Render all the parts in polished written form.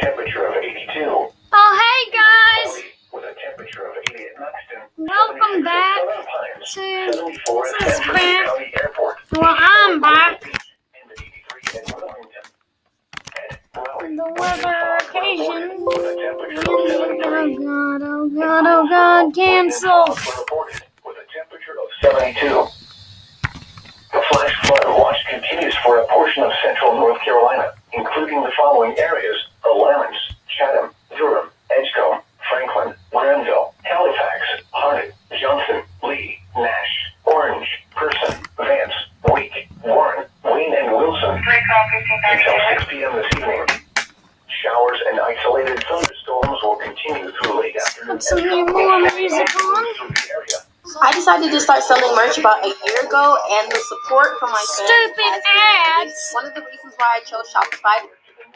temperature of 82. Oh, hey guys! With a temperature of 80 at Knoxton. Welcome back to this back. Well, I'm back. The weather occasion. Oh god, cancel. With a temperature of 72. The flash flood watch continues for a portion of central North Carolina, including the following areas: Alamance, Chatham, Durham, Edgecombe, Franklin, Granville, Halifax, Hardin, Johnson, Lee, Nash, Orange, Person, Vance, Week, Warren, Wayne, and Wilson. Until 6 p.m. this evening. Showers and isolated thunderstorms will continue through late afternoon. Put some more music on. I decided to start selling merch about a year ago, and the support from my fans Stupid has been ads. one of the reasons why I chose Shopify.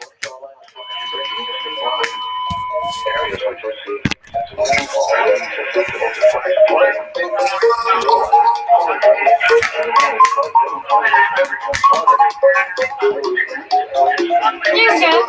Areas which receive rainfall will be susceptible to flash flooding. Here we go.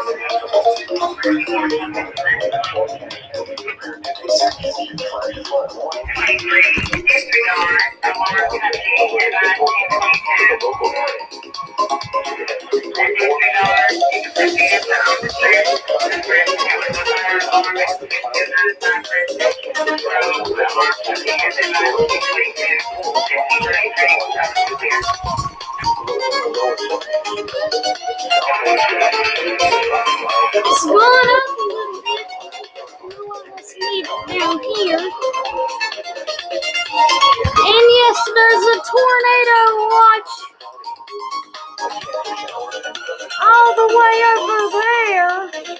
It's going up a little bit. Let's leave it down here. And yes, there's a tornado watch all the way over there.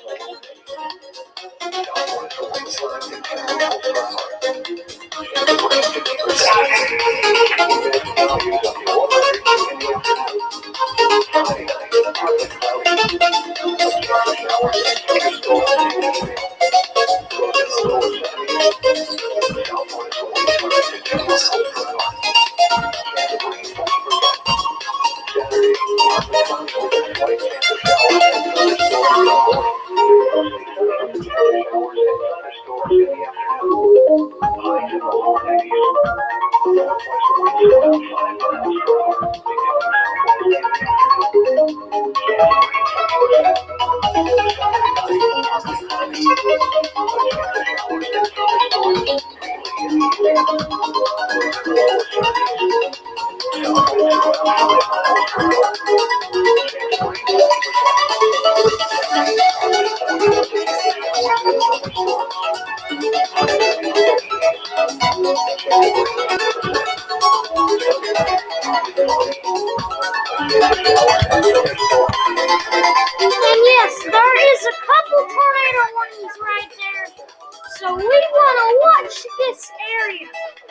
And yes, there is a couple tornado warnings right there. So we want to watch this area.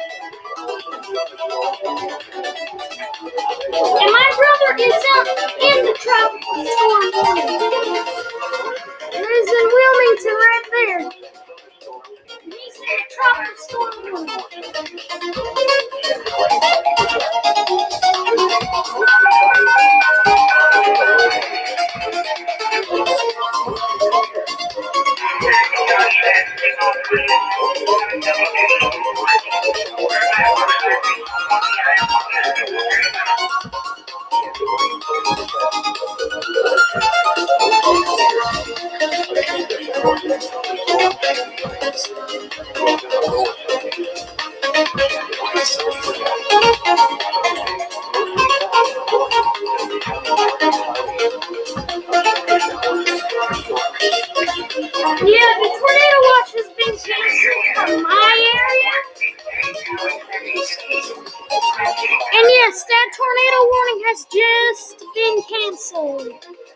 And my brother is out in the tropical storm warning. There's in Wilmington right there. He's in a tropical storm warning. Yeah, the tornado watch has been canceled from my area. And yes, that tornado warning has just been canceled.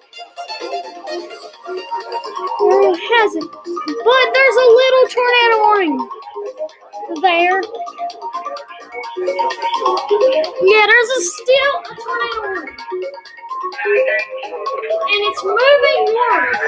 Or has it? But there's a little tornado warning there. Yeah, there's still a tornado warning. And it's moving north.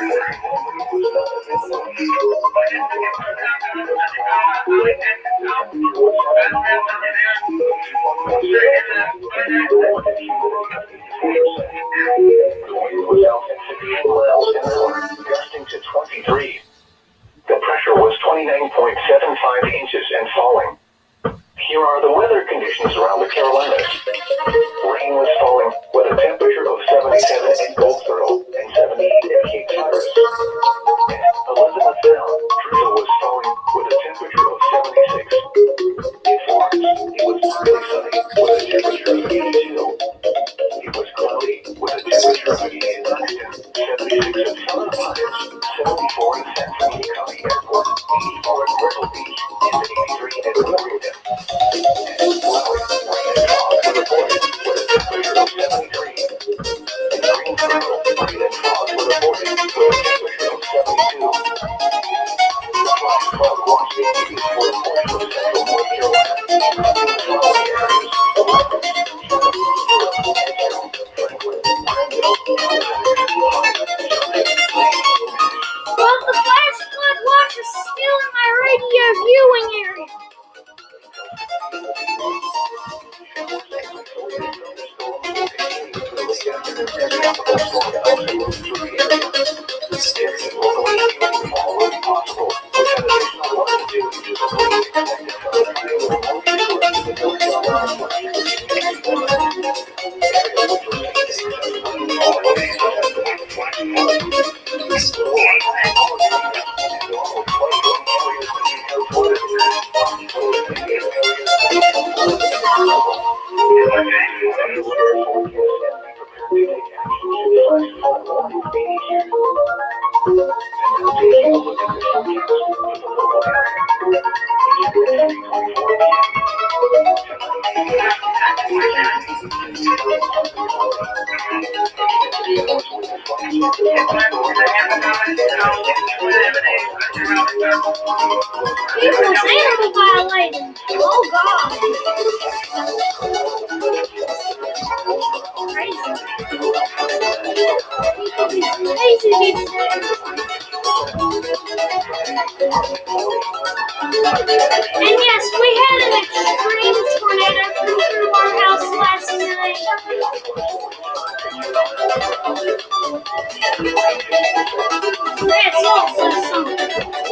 Gusting to 20 63. The pressure was 29.75 inches and falling. Here are the weather conditions around the Carolinas. Rain was falling with a temperature of 77 in Goldsboro and 78 in Cape Hatteras. At Elizabeth Sound, drizzle was falling with a temperature of 76. In Florence, it was partly sunny with a temperature of 82. It was cloudy with a temperature of 80 in Lexington, 76 in Southern Pines, 74 in San Francisco County Airport, 84 in Myrtle Beach, and 83 in Wilmington. And cloudy, rain and fog were reported with a temperature of 73. In Greensboro, rain and fog were reported with a temperature of 72. The flash flood watch continues for a portion of central North Carolina, including the following areas: Atlanta, Well, the flash flood watch is still in my radio viewing area. People's animal violating. Oh God. Crazy. Crazy these days. And yes, we had an extreme tornado come through our house last night. That's also something.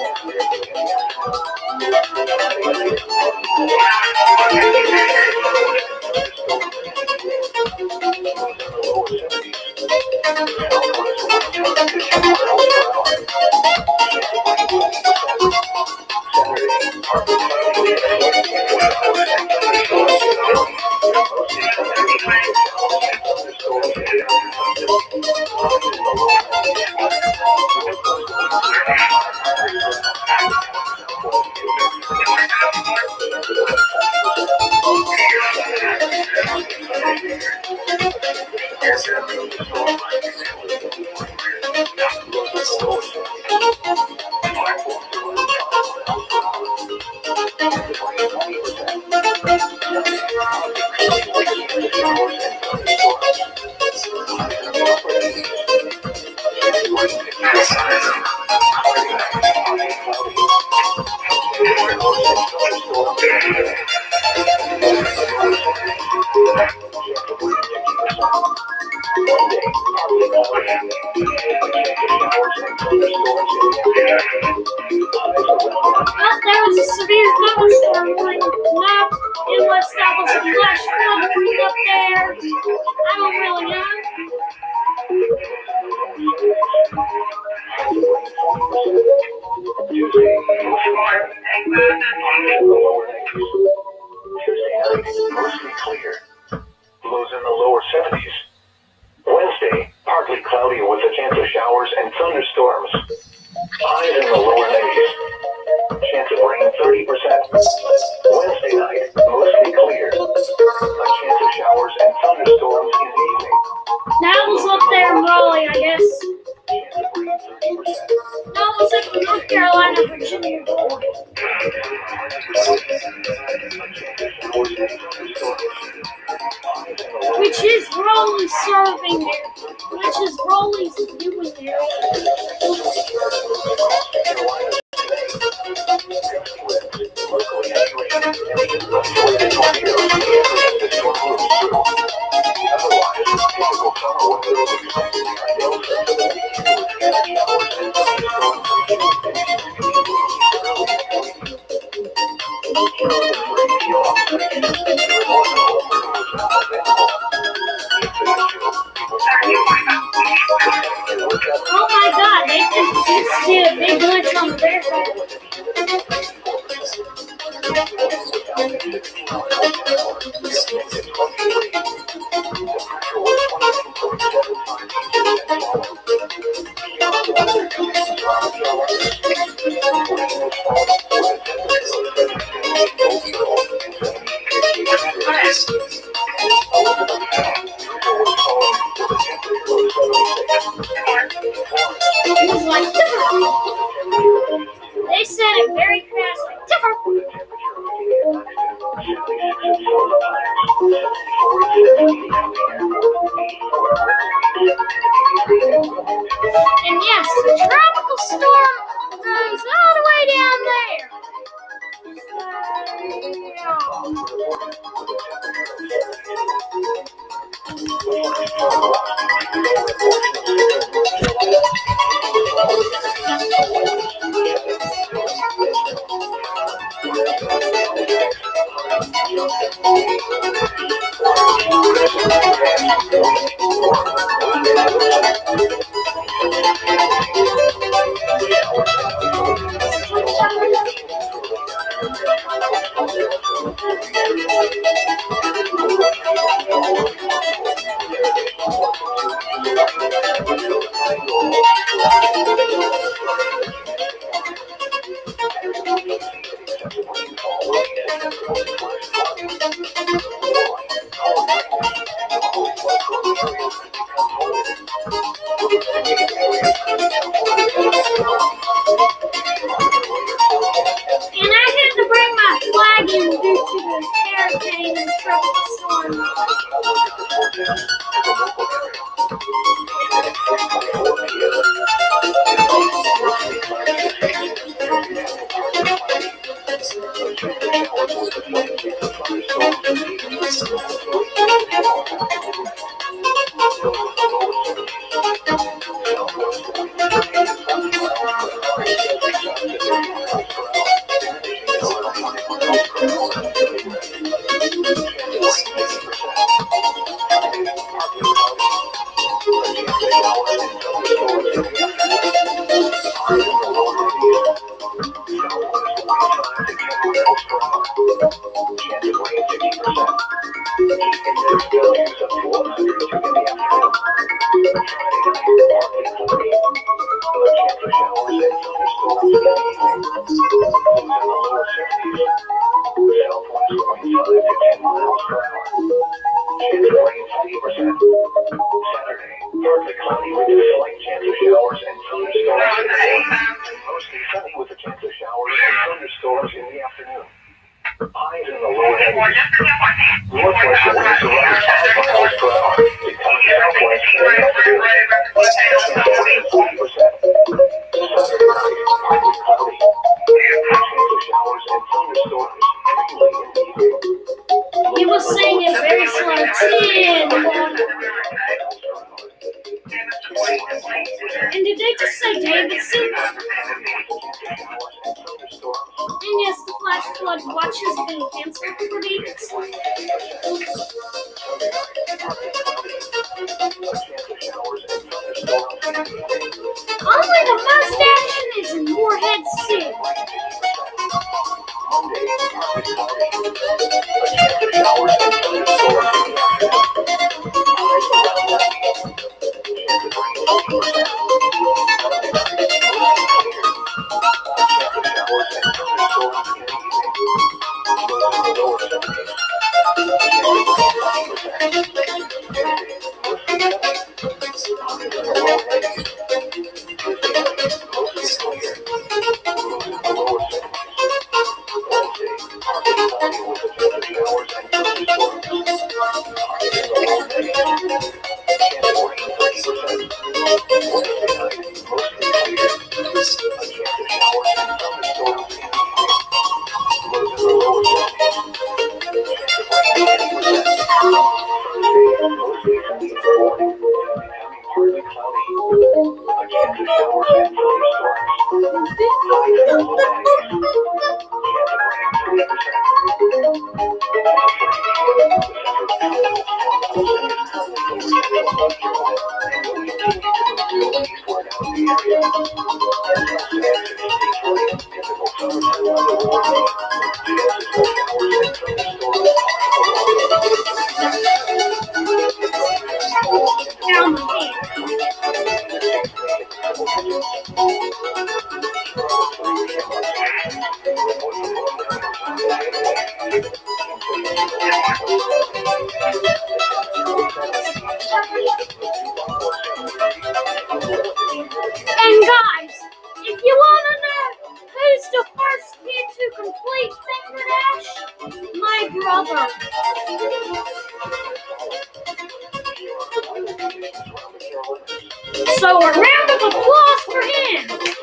Well, there was a severe thunderstorm going up in West Dallas, a flash flood up there. I don't really know. Tuesday night, mostly clear. Lows in the lower 70s. Wednesday, partly cloudy with a chance of showers and thunderstorms. Highs in the lower 90s. Chance of rain 30%. Wednesday night, mostly clear. A chance of showers and thunderstorms in the evening. That was up there in Raleigh, I guess. Chance of rain 30%. No, it was up in North Carolina, Virginia. Which is Raleigh serving there. Which is Raleigh's viewing area. Otherwise, just did a big lunch on the bear. It was like different. They said it very fast, like different. And yes, the tropical storm goes all the way down there. And I had to bring my flag in due to the hurricane and tropical storm. He was saying it very slow. 10. And did they just say Davidson? And yes, the flash flood watch has been canceled for Davidson. Only the most action is in Moorhead City. complete finger dash? My brother. So a round of applause for him.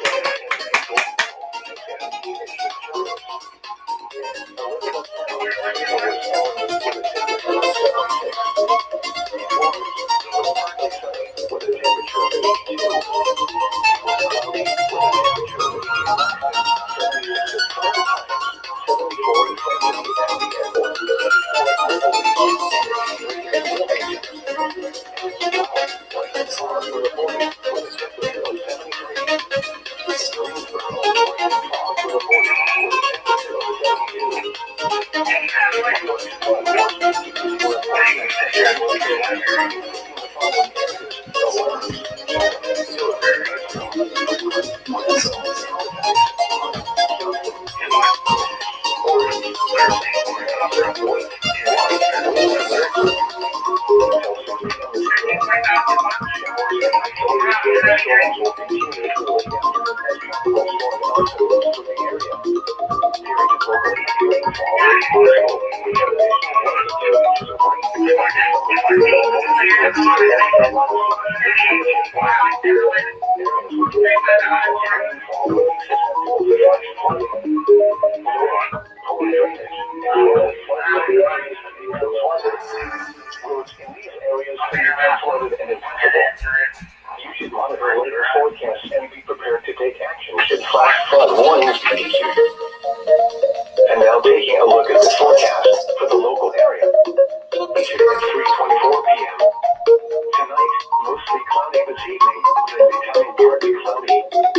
And now taking a look at the forecast for the local area. Featuring at 3:24 p.m. Tonight, mostly cloudy this evening, then becoming partly cloudy.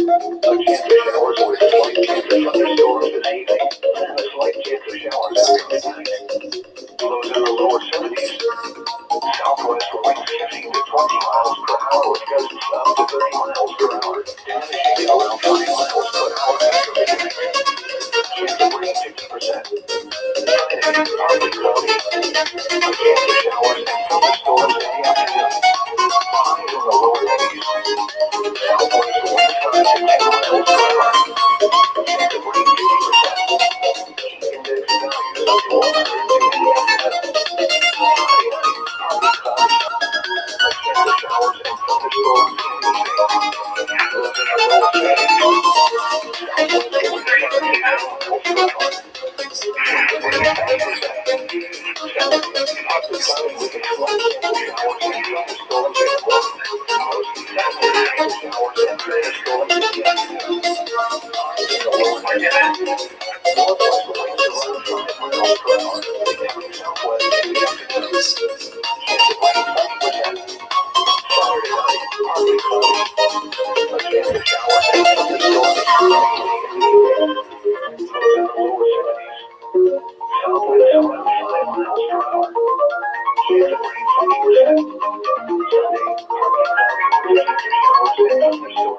A chance of showers with a slight chance of thunderstorms this evening, and a slight chance of showers after midnight. Lows in the lower 70s. Southwest winds 15 to 20 miles per hour with gusts up to 30 miles per hour, diminishing around 30 miles per hour after midnight. Chance of rain 50%. Friday, partly cloudy. A chance of showers and thunderstorms in the afternoon. Highs in the lower 80s. Southwest winds 5 to 10 miles per hour. Chance of rain 50%. Index values up to 102 in the afternoon. Friday night, partly cloudy. A chance of showers and thunderstorms in the evening. Lows in the lower 70s. Southwest winds 5 to 10 miles per hour. Chance of rain 50%. Saturday, partly cloudy with a slight chance of showers and thunderstorms in the morning. Mostly Saturday, chance of showers and thunderstorms in the afternoon. Highs in the lower 90s. Northwest winds around 5 miles per hour, becoming southwest in the afternoon. Chance of rain 20%. Saturday night, partly cloudy. A chance of showers and thunderstorms mainly in the evening. Lows in the lower 70s. Southwest around 5 miles per hour. Chance of rain 20%. Sunday, partly cloudy with a chance of showers and thunderstorms.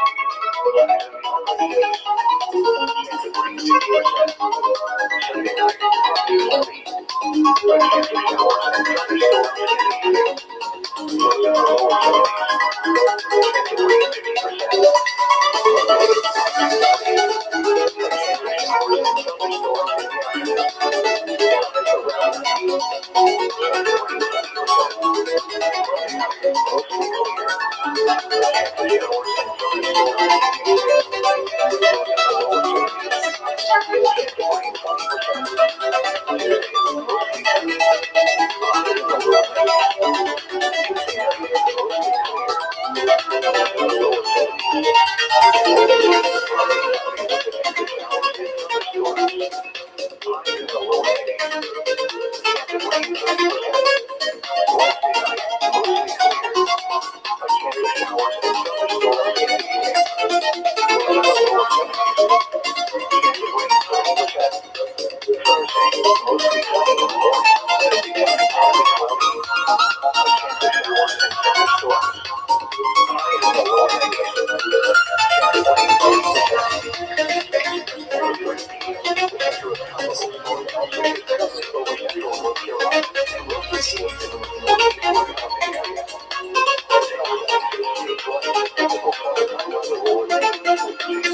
Highs in the upper 80s. Chance of rain 50%. Sunday night, partly cloudy. A chance of showers and thunderstorms in the evening. Lows in the lower 70s. Chance of rain 50%. Monday, partly cloudy. A chance of showers and thunderstorms in the afternoon. Highs around 90. Chance of rain 20%. Monday night, mostly clear. A chance of showers and thunderstorms in the evening. Lows in the lower 70s. Chance of rain 20%. Tuesday, mostly sunny. Highs in the low 90s. Tuesday night, mostly clear. Lows in the lower 70s. Wednesday, partly cloudy with a chance of showers and thunderstorms. Highs in the low 90s. Chance of rain 30%. Wednesday night, mostly clear. A chance of showers and thunderstorms in the evening. Lows in the lower 70s. Chance of rain 30%. Thursday, mostly sunny in the morning, then becoming partly cloudy. A chance of showers and thunderstorms. Highs in the low 90s. Chance of rain 30%. Over 3 p.m., the center of tropical storm also hit heavily over central North Carolina and will proceed to the northeast portion of the area. As Hell 76 states warning, typical summertime weather will remain with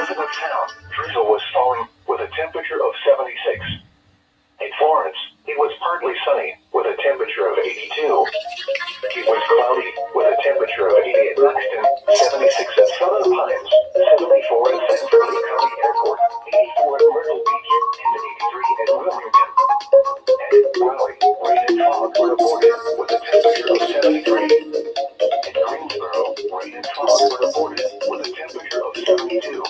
Elizabeth Town, drizzle was falling with a temperature of 76. In Florence, it was partly sunny with a temperature of 82. It was cloudy with a temperature of 80 at Knoxton, 76 at Southern Pines, 74 at San Fernando County Airport, 84 at Myrtle Beach, and 83 at Wilmington. And Raleigh, rain and fog were reported with a temperature of 73. In Greensboro, rain and fog were reported with a temperature of 72.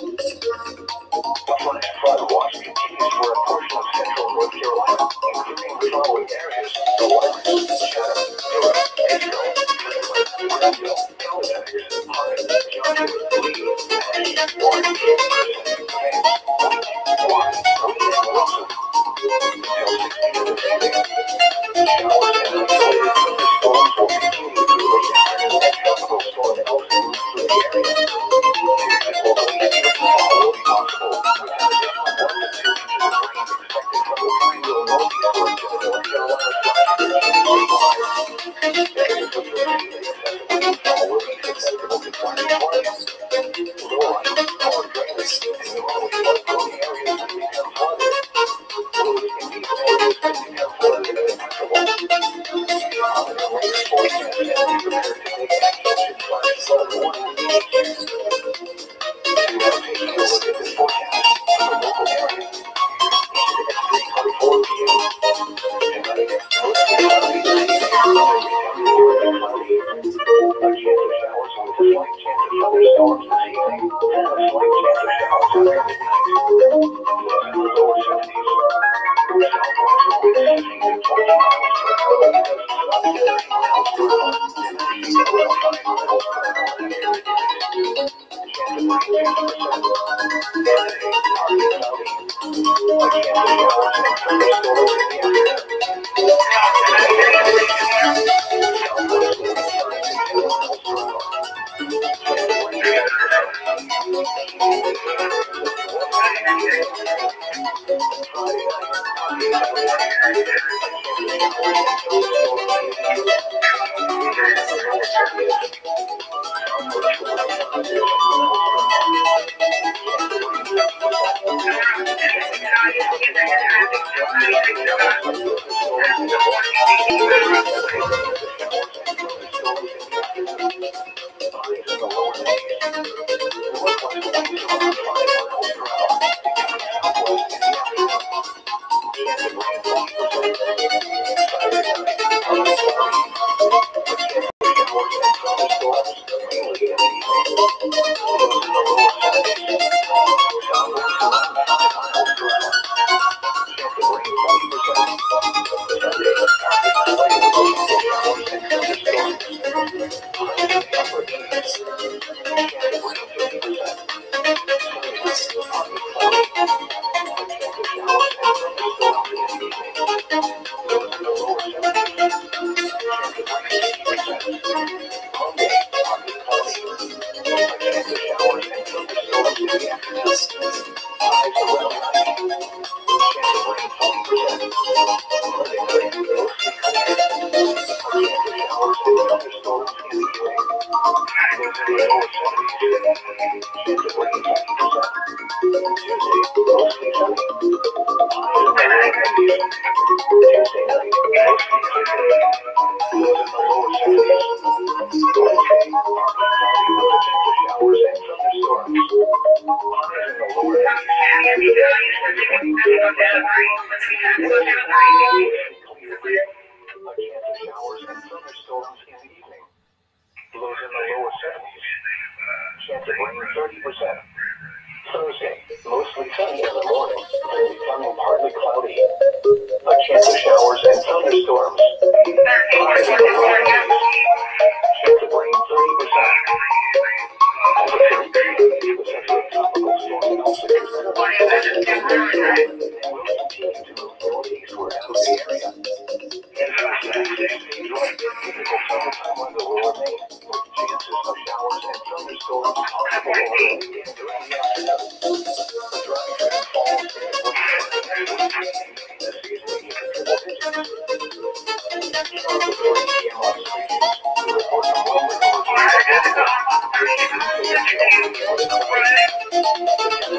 The flash flood watch continues for a portion of central North Carolina, including the following areas: the Lyons, Chatham, Durham, Edgeville, Franklin, Greenville, Halifax, Hyde, Johnson, Lee, Nash, Orange, Person, Vance, Wheat, Warren, Lee, and Wilson. Until 6 p.m. this evening, showers and isolated thunderstorms will continue through late afternoon as tropical storm Elsa moves through the area. Periods of local heavy rainfall will be possible, with an additional 1 to 2 inches of rain expected from the Triangle northeastward to the North Carolina/Virginia state line. Areas with repeated excessive rainfall will be susceptible to flash flooding. Low-lying, poor drainage, and normally flood-prone areas may become flooded. Roads in these areas may become flooded and impassable. Monitor later forecasts and be prepared to take action should flash flood warnings be issued. And now taking a look at this forecast for the local area. Issued at 3:24 p.m. Tonight, mostly cloudy this evening, southern becoming partly cloudy. A chance of showers with a slight chance of thunderstorms this evening, and a slight chance of showers after midnight. Lows in the lower 70s. Southwest winds 15 to 20 miles per hour, gusts up to 30 miles per hour, and winds around 5 miles per hour after midnight. Chance of rain 50%. Saturday, partly cloudy. A chance of showers and thunderstorms in the afternoon. Southwest winds 5 to 10 miles per hour. Chance of rain 50%. Friday night, partly cloudy. A chance of showers and thunderstorms in the evening. Lows in the lower 70s. Southwest winds 5 to 10 miles per hour. Chance of rain 30%. Thursday, mostly sunny in the morning, then becoming partly cloudy. A chance of showers and thunderstorms. Highs in the low 80s. Chance of rain 30%. Over 3 p.m., the center of tropical storm Elsa is currently closer to Louisville and will continue to move northeastward out of the area. In fact, that seems like typical summertime weather will remain, with chances of showers and thunderstorms possible over the weekend during the afternoon. The dry trend falls into this evening in the triple digits. Charlotte 40 p.m. observations. The report from Wilmer over the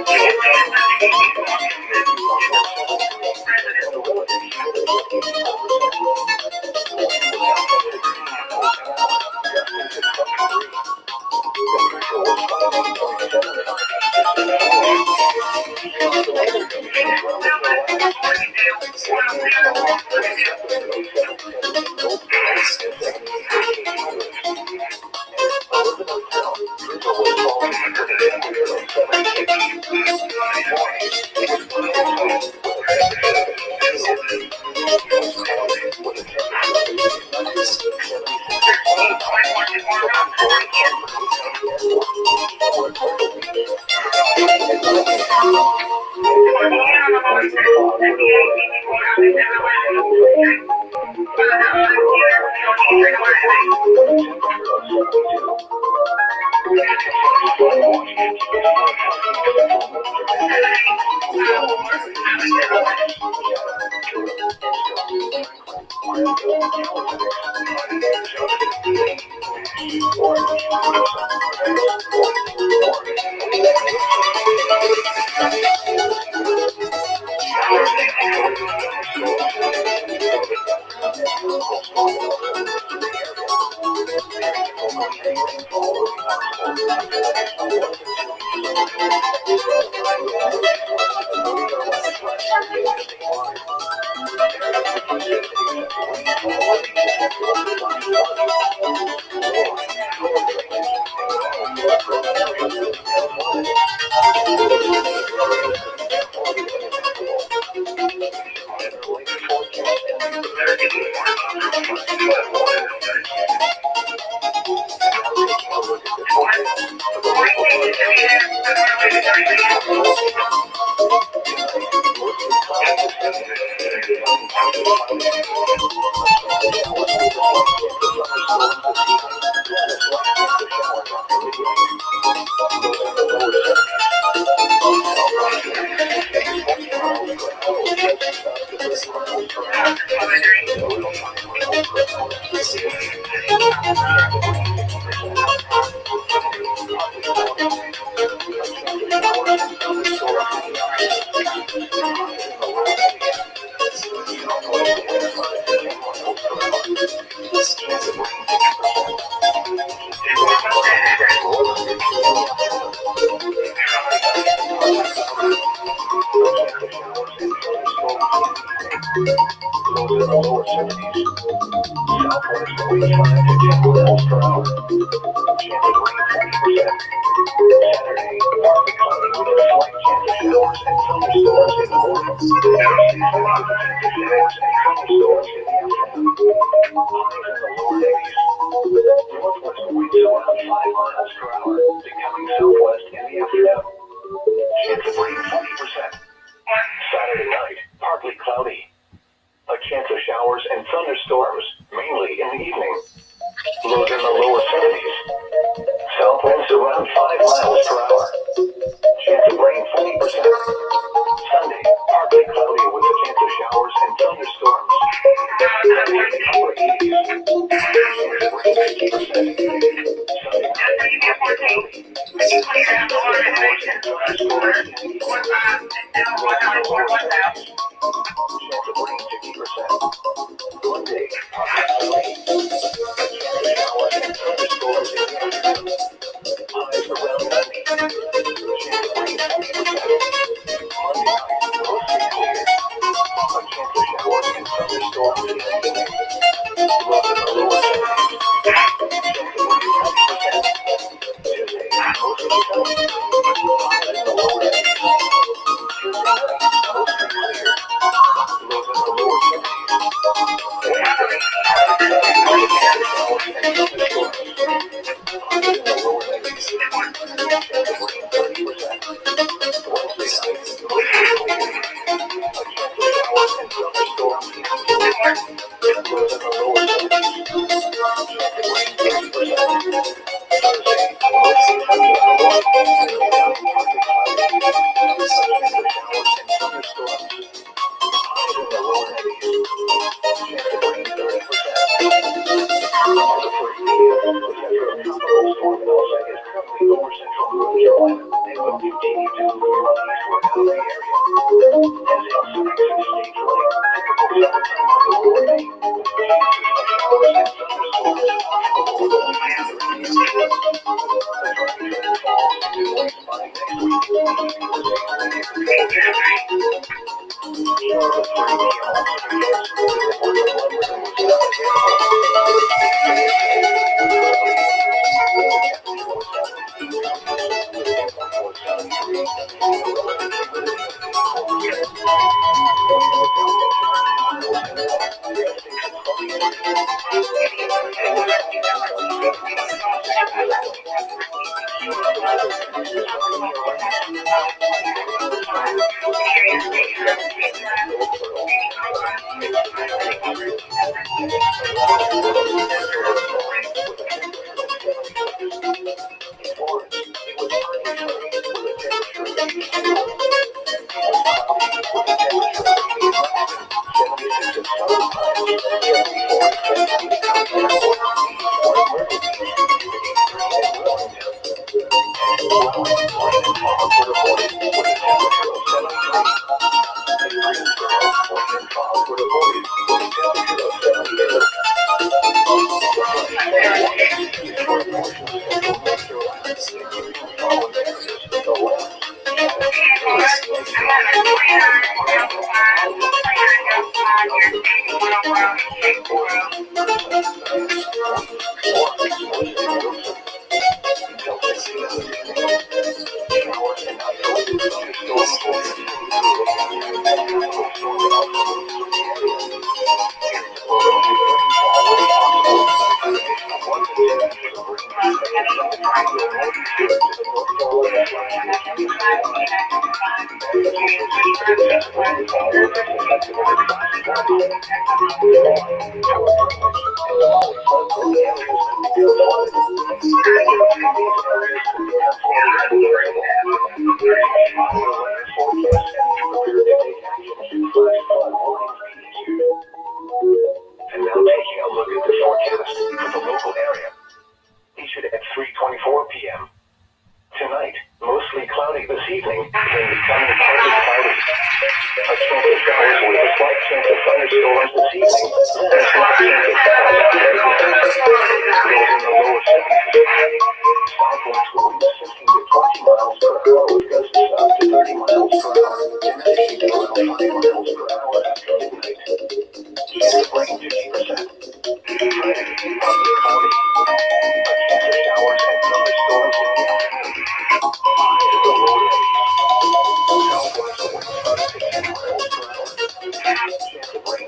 Saturday night, partly cloudy. A chance of showers and thunderstorms, mainly in the evening. Lows in the lower 70s. South winds around 5 miles per hour. Chance of rain 40%. Sunday, partly cloudy with a chance of showers and thunderstorms. Upper 80s. Chance of rain 50%. Sunday night, partly cloudy. Showers and thunderstorms in the evening. Lows in the lower 70s. Chance of rain 50%. Monday, partly cloudy. A chance of showers and thunderstorms in the afternoon. Highs around 90. Chance of rain 40%. Monday night, mostly clear. A chance of showers and thunderstorms in the evening. Lows in the lower 70s. Chance of rain 90%. Tuesday, mostly sunny. Highs in the lower 80s. Tuesday night, mostly clear. Lows in the lower 70s. Wednesday, partly cloudy with a chance of showers and thunderstorms. Highs in the lower 90s. Chance of rain 30%. Wednesday night, mostly clear. A chance of showers and thunderstorms in the evening. Lows in the lower 70s. Chance of rain 30%. Thursday, mostly sunny in the north. Sunday night, partly cloudy. A chance of showers and thunderstorms. Highs in the low 90s. Chance of rain 30%. For the first PM, the center of tropical storm Elsa is currently over central North Carolina and will continue to move northeastward out of the area. As Elsa exits stage right, typical summertime weather will remain, with chances of showers and thunderstorms possible over the weekend through the east. The tropic trend falls into moist by next week. And now taking a look at the forecast for the local area. Issued at 3:24 p.m. Tonight, mostly cloudy this evening, then becoming partly cloudy. A chance of showers with a slight chance of thunderstorms this evening, and a slight chance of showers later tonight. Lows in the lower 70s. Southwest winds 15 to 20 miles per hour with gusts up to 30 miles per hour. Tendency to around 5 miles per hour after midnight. Chance of rain 50%. Friday, partly cloudy. A chance of showers and thunderstorms in the afternoon. Highs in the low 90s. Southwest winds 5 to 10 miles per hour. Chance of rain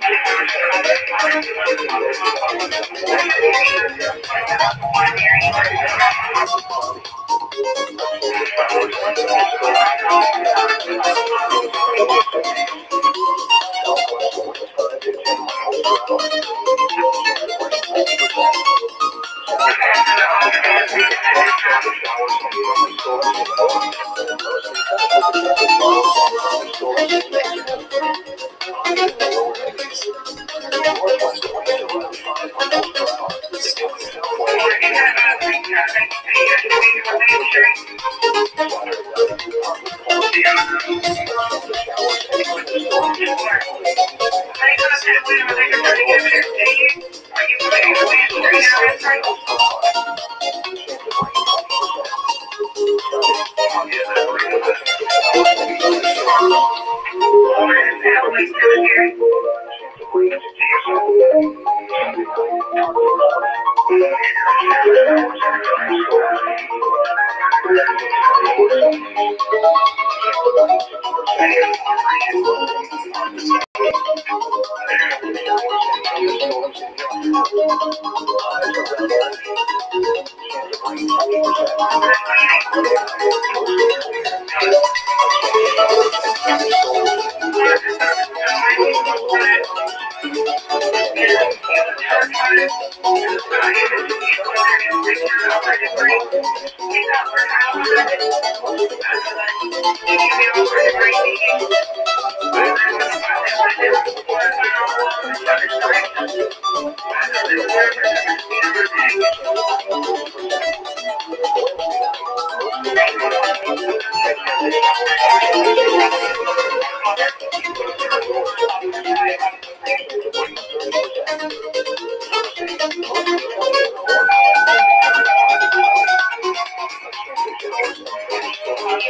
50%.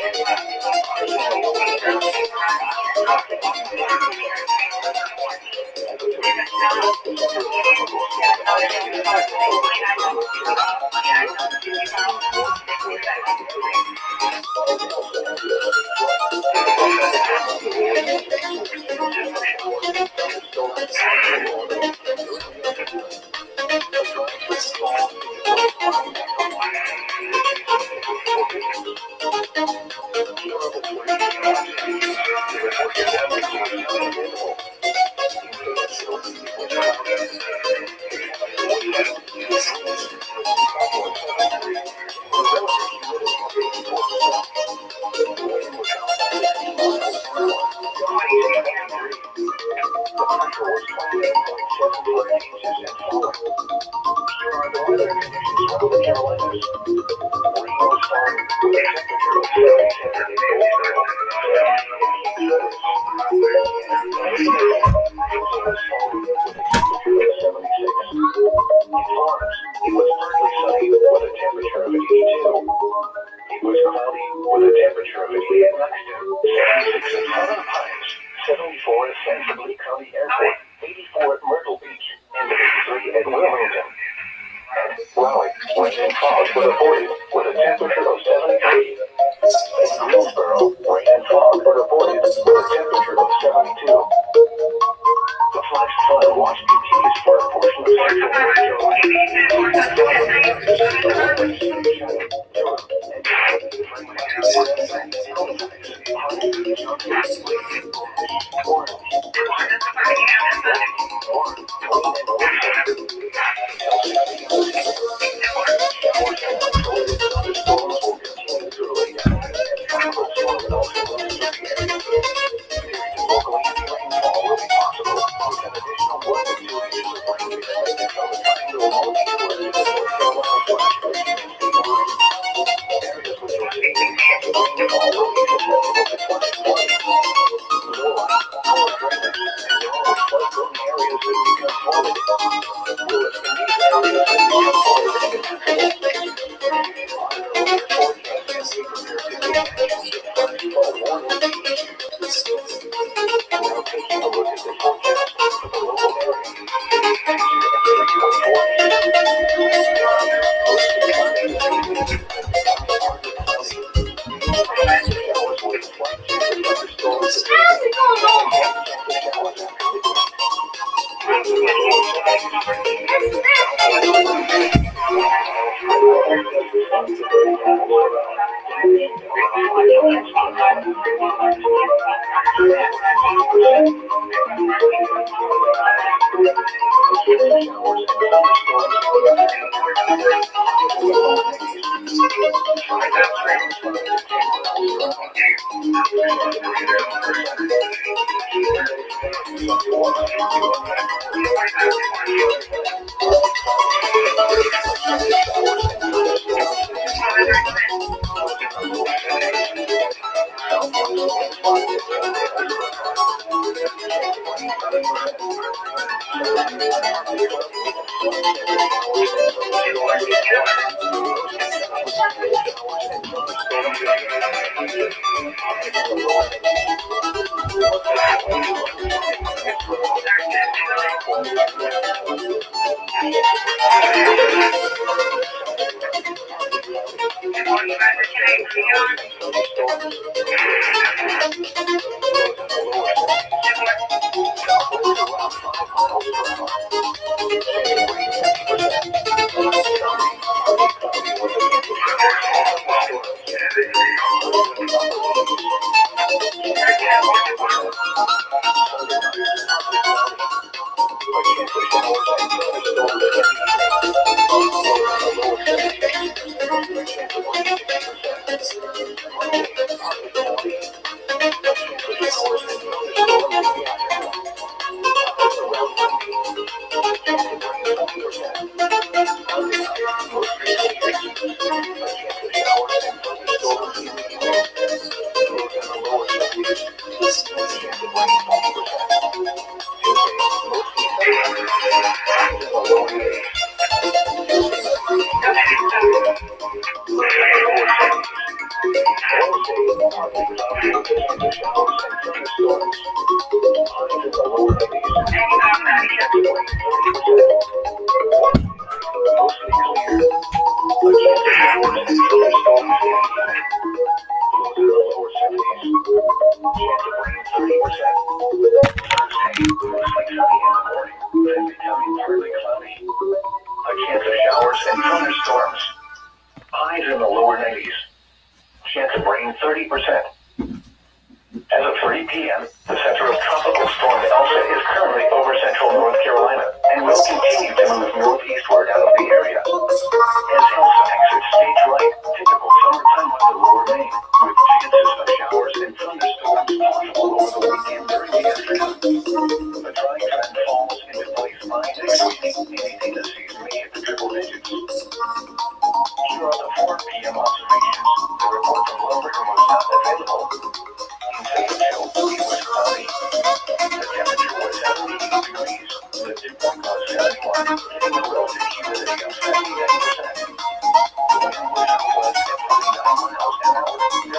chance of showers and thunderstorms. Highs in the lower 80s. Chance of rain 30%. Mostly clear. A chance of showers and thunderstorms in the evening. Lows in the lower 70s. Chance of rain 30%. Thursday, mostly sunny in the morning, then becoming partly cloudy. A chance of showers and thunderstorms. Highs in the lower 90s. Chance of rain 30%. As of 3 p.m., the center of Tropical Storm Elsa is currently over central North Carolina and will continue to move northeastward out of the area. As Elsa exits stage right, typical summertime weather will remain, with chances of showers and thunderstorms possible over the weekend during the afternoon. The dry trend falls into place by next week, indicating the season may hit the triple digits. Here are the 4 p.m. observations. The report from Lumberton was not available. In Fayetteville, it was cloudy. The temperature was 78 degrees. The dew point was 71, hitting a relative humidity of 79%. The wind was southwest at 49 miles an hour.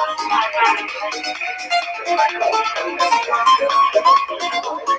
The pressure was 79.7 centimeters rising.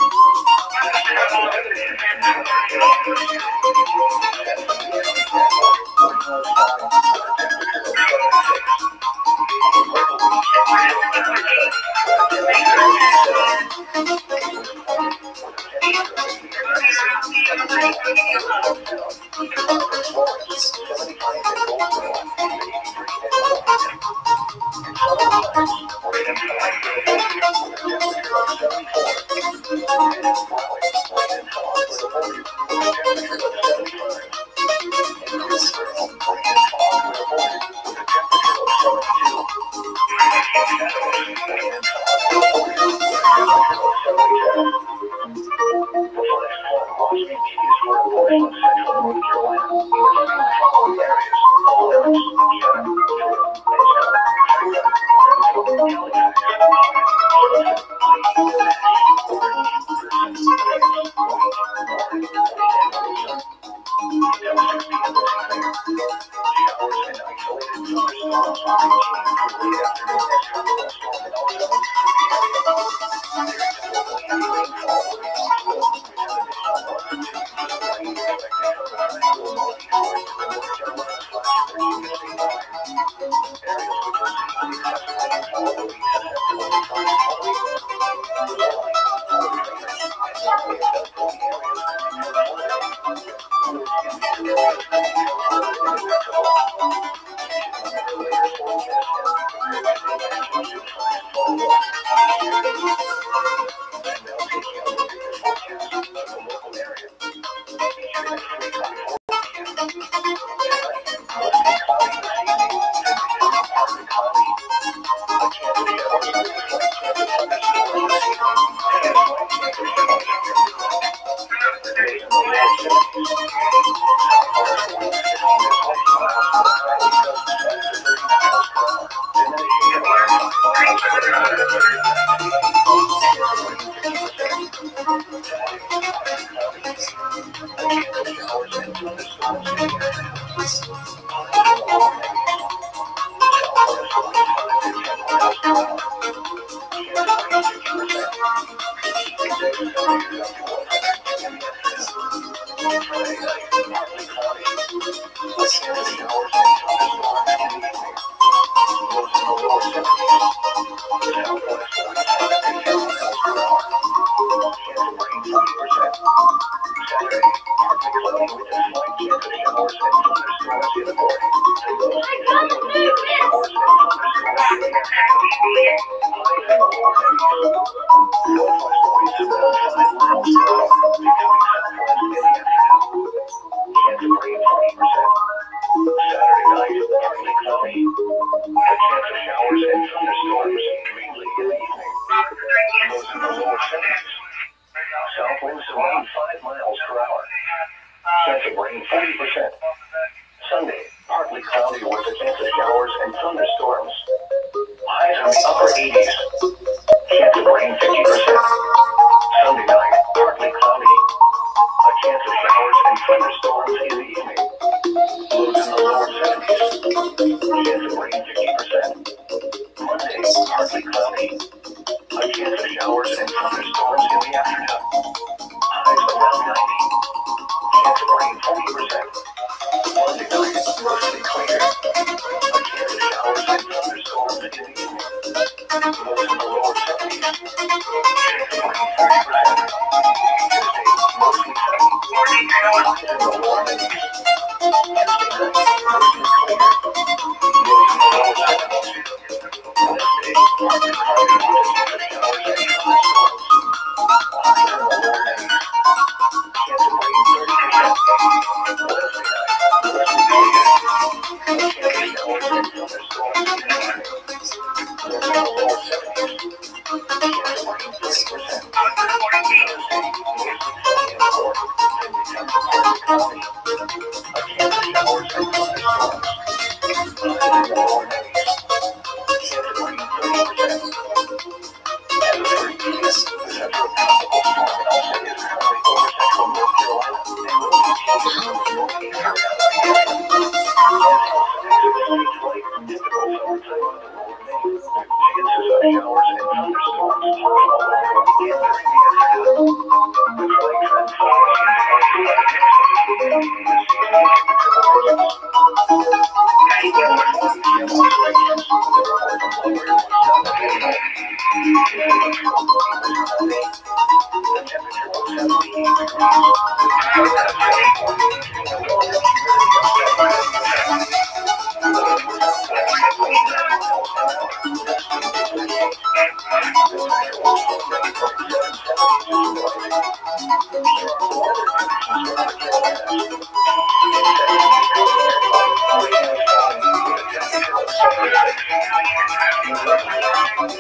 South winds around 5 miles per hour. Chance of rain 40%. Sunday, partly cloudy with a chance of showers and thunderstorms. Highs in the upper 80s. Chance of rain 50%. Sunday night, partly cloudy. A chance of showers and thunderstorms in the evening. Lows in the lower 70s. Chance of rain 50%. Monday, partly cloudy. chance of showers and thunderstorms in the afternoon. Highs around 90. Chance of rain 40%. Monday night, mostly clear. A chance of showers and thunderstorms in the evening. Lows in the lower 70s. Chance of rain 30%. Tuesday, mostly sunny. Highs in the lower 90s. Wednesday night, mostly clear. Lows in the lower 70s. Wednesday, partly cloudy with a chance of showers and thunderstorms. Highs in the lower 90s. Chance of rain 30%. Wednesday night, mostly clear. A chance of showers and thunderstorms in the evening. Lows in the lower 70s. Chance of rain 30%. Thursday, mostly sunny and warm. Then becomes partly cloudy. A chance of showers and thunderstorms. Highs in the lower 90s. Chance of rain 30%. As of 3 p.m., the center of tropical storm Elsa is currently over central North Carolina and will continue to move northeast around the area. As Elsa exits stage right, typical summertime on the lower main, with chances of showers and thunderstorms possible over the weekend during the afternoon. The flight trend follows in the north Atlantic, indicating the seasonal triple digits. Weather for weekend observations, the report from Lower was not available. The temperature was 78 degrees. Forecast 71, feeling a relative humidity of 75%. Winds were southwest at 29 miles per hour, gusting to 38. The pressure was 4.7 centimeters rising. Here are the weather conditions for the Carolinas. In San Diego, rain is falling with a temperature of 76. In Brooklyn,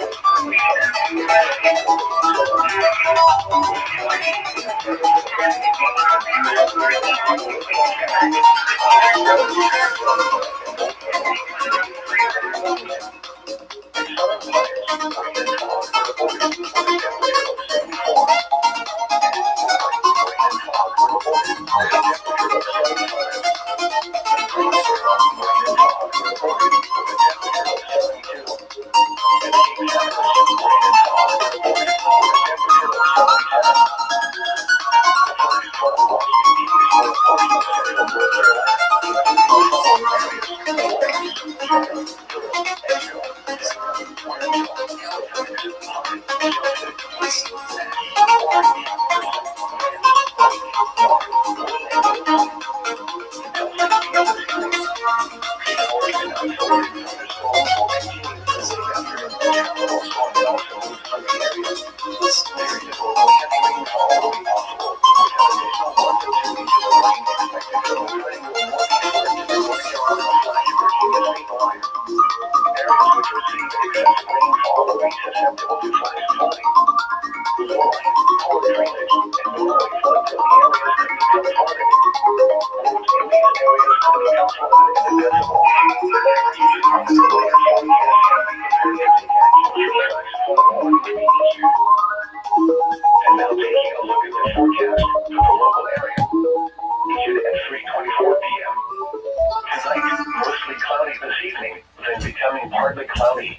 And now taking a look at the forecast for the local area. Issued at 3:24 p.m. Tonight, mostly cloudy this evening, then becoming partly cloudy.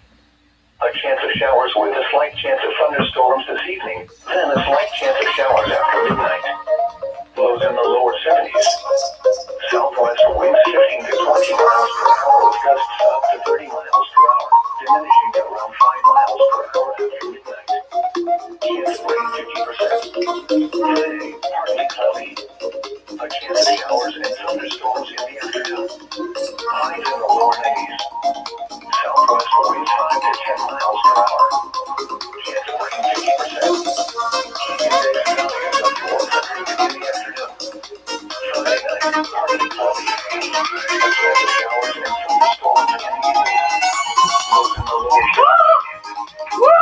A chance of showers with a slight chance of thunderstorms this evening, then a slight chance of showers after midnight. Lows in the lower 70s. Southwest winds 15 to 20 miles per hour with gusts up to 30 miles per hour, diminishing to around 5 miles per hour after midnight. Chance of rain 50%. Today, partly cloudy. A chance of showers and thunderstorms in the afternoon. Highs in the lower 90s. Southwest winds 5 to 10 miles per hour. Chance of rain 50%. Tuesday, values up to 100 in the afternoon. Friday night, partly cloudy. A chance of showers and thunderstorms in the evening. Lows in the lower 50s.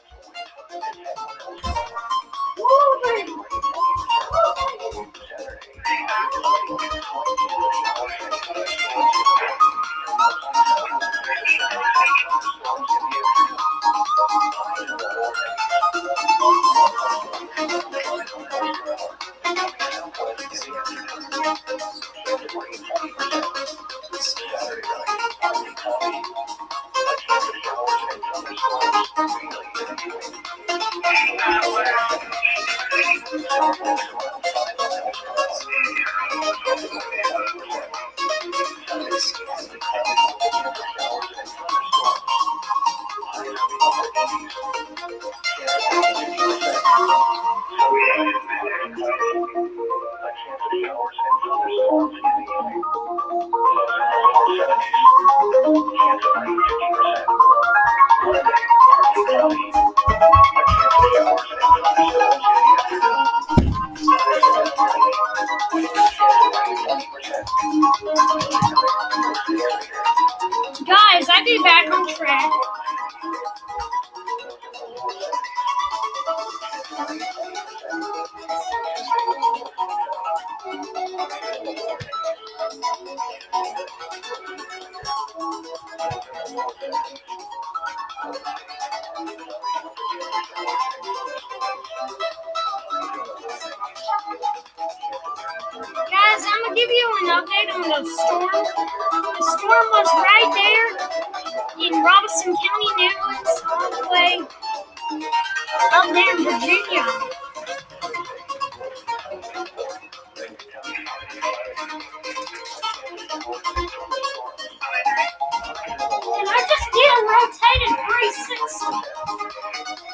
Saturday night, partly cloudy. A chance of showers and thunderstorms, mainly in the Guys, I'll be back on track. Guys, I'm gonna give you an update on the storm. The storm was right there in Robeson County, Netherlands, all the way up there in Virginia. And I just did a rotated 360.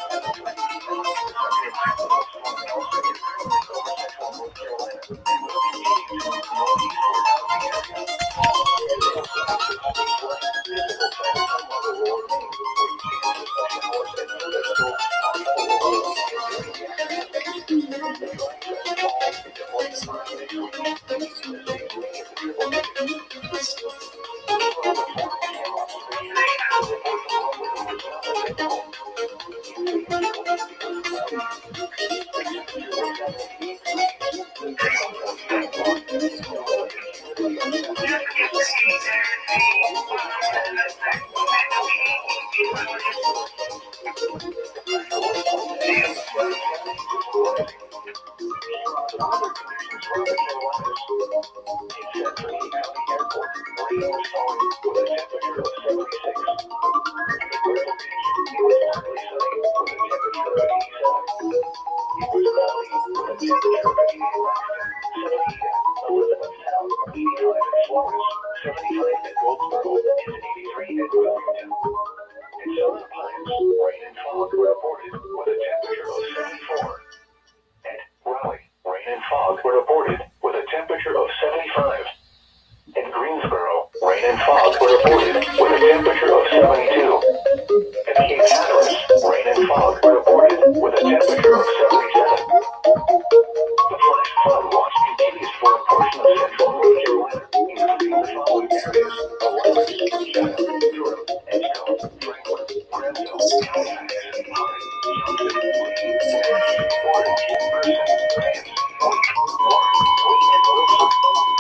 Fog were reported with a temperature of 75. In Greensboro, rain and fog were reported with a temperature of 72. In Cape Hatteras, rain and fog were reported with a temperature of 77. The flash flood watch continues for a portion of central North Carolina, including the following areas: Atlanta, Chatham, Durham, Edgecombe, Franklin, Granville, Halifax, Hyde, Johnson, Lee, Nash, Warren, Jefferson, Vance, Wake, Warren, Wayne, and Wilson.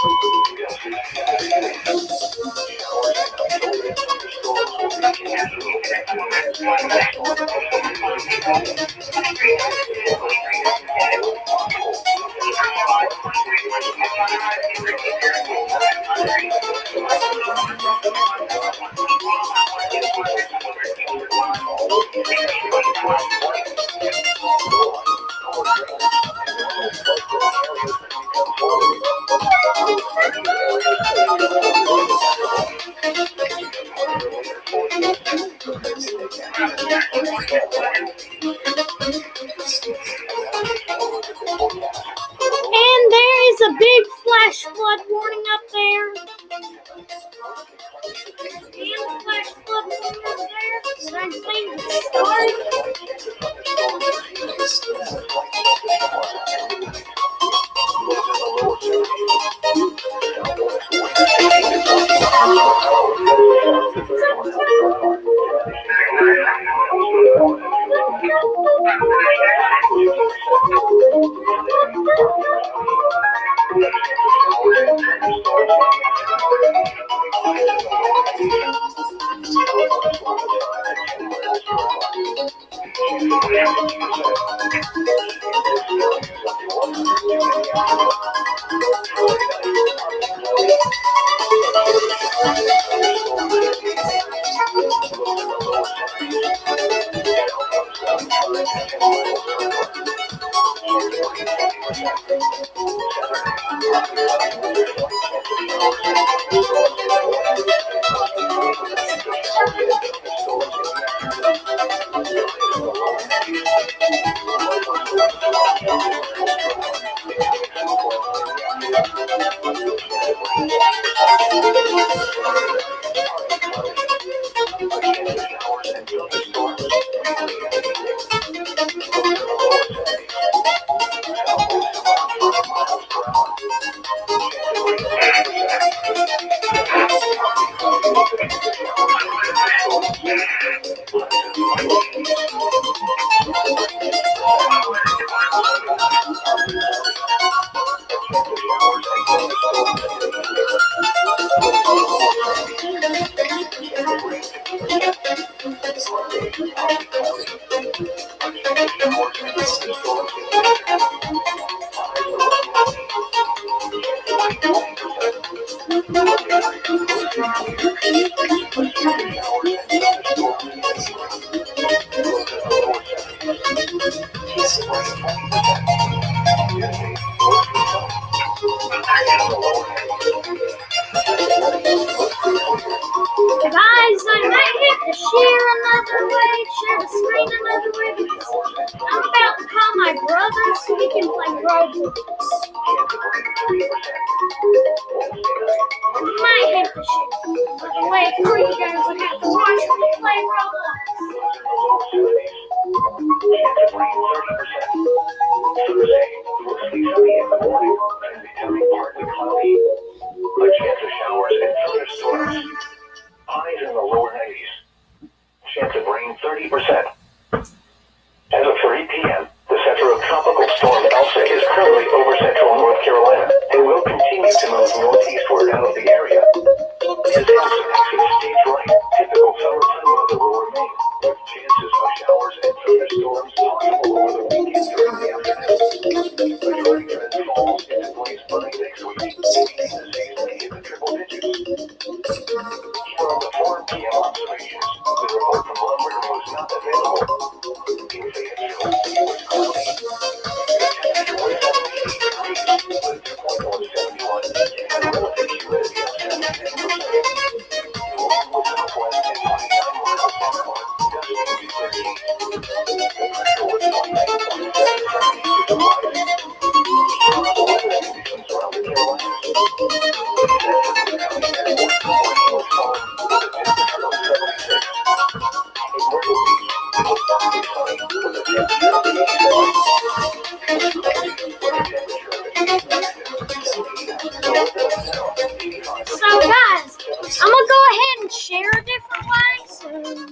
Showers and isolated thunderstorms will be occasional. And there is a big flash flood warning up there. And the flash flood warning up there. So I think it's Guys, I might have to share another way, share the screen another way, because I'm about to call my brother so he can play Roblox. I might have to share another way, or you guys would have to watch me play Roblox. A chance of showers and thunderstorms. Highs in the lower 90s. Chance of rain 30%. As of 3 p.m., the center of Tropical Storm Elsa is currently over central North Carolina and will continue to move northeastward out of the area. As Elsa exits stage right, typical summertime weather will remain, with chances of showers and thunderstorms possible over the weekend during the afternoon. Majority trend falls into place by next week, leading the season in the triple digits. From the 4 p.m. observations, the report from Lumberton was not available. In Fayetteville, it was cloudy. The temperature was 78 degrees, with dew point of 71, and a relative humidity of 79%. The wind was southwest at 29 miles per hour, gusting to 38. The pressure was 29.7 centimeters of rising. Possible weather conditions around the Carolinas. Central County Airport Corporation was found with a temperature of 76. In Myrtle Beach, it was partly sunny with a temperature of 85. In Scotty, with a temperature of 89. The weather of town, 85. So guys, I'm gonna go ahead and share a different way. So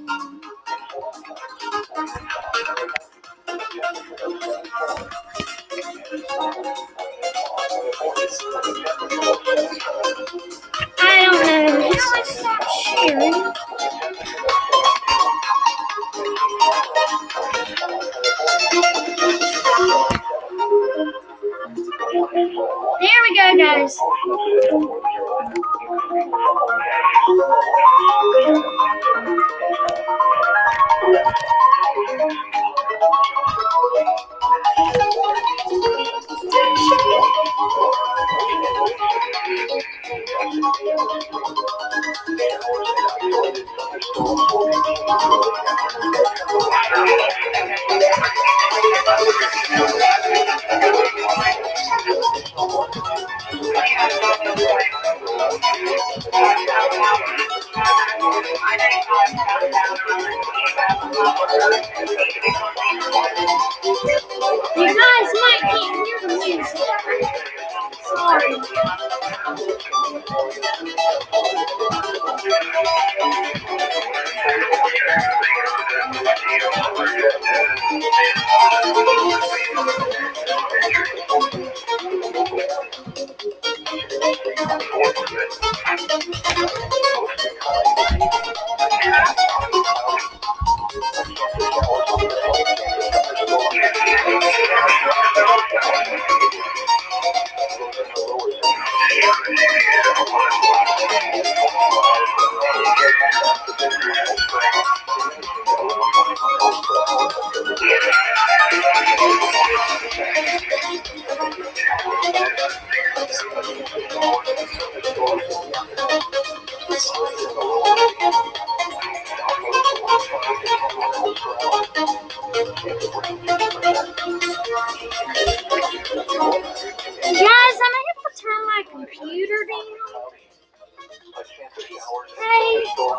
I don't know. How do I stop sharing? There we go, guys. You guys might can't hear the music. Sorry. Yeah. Guys, I'm gonna have to turn my computer down. Hey.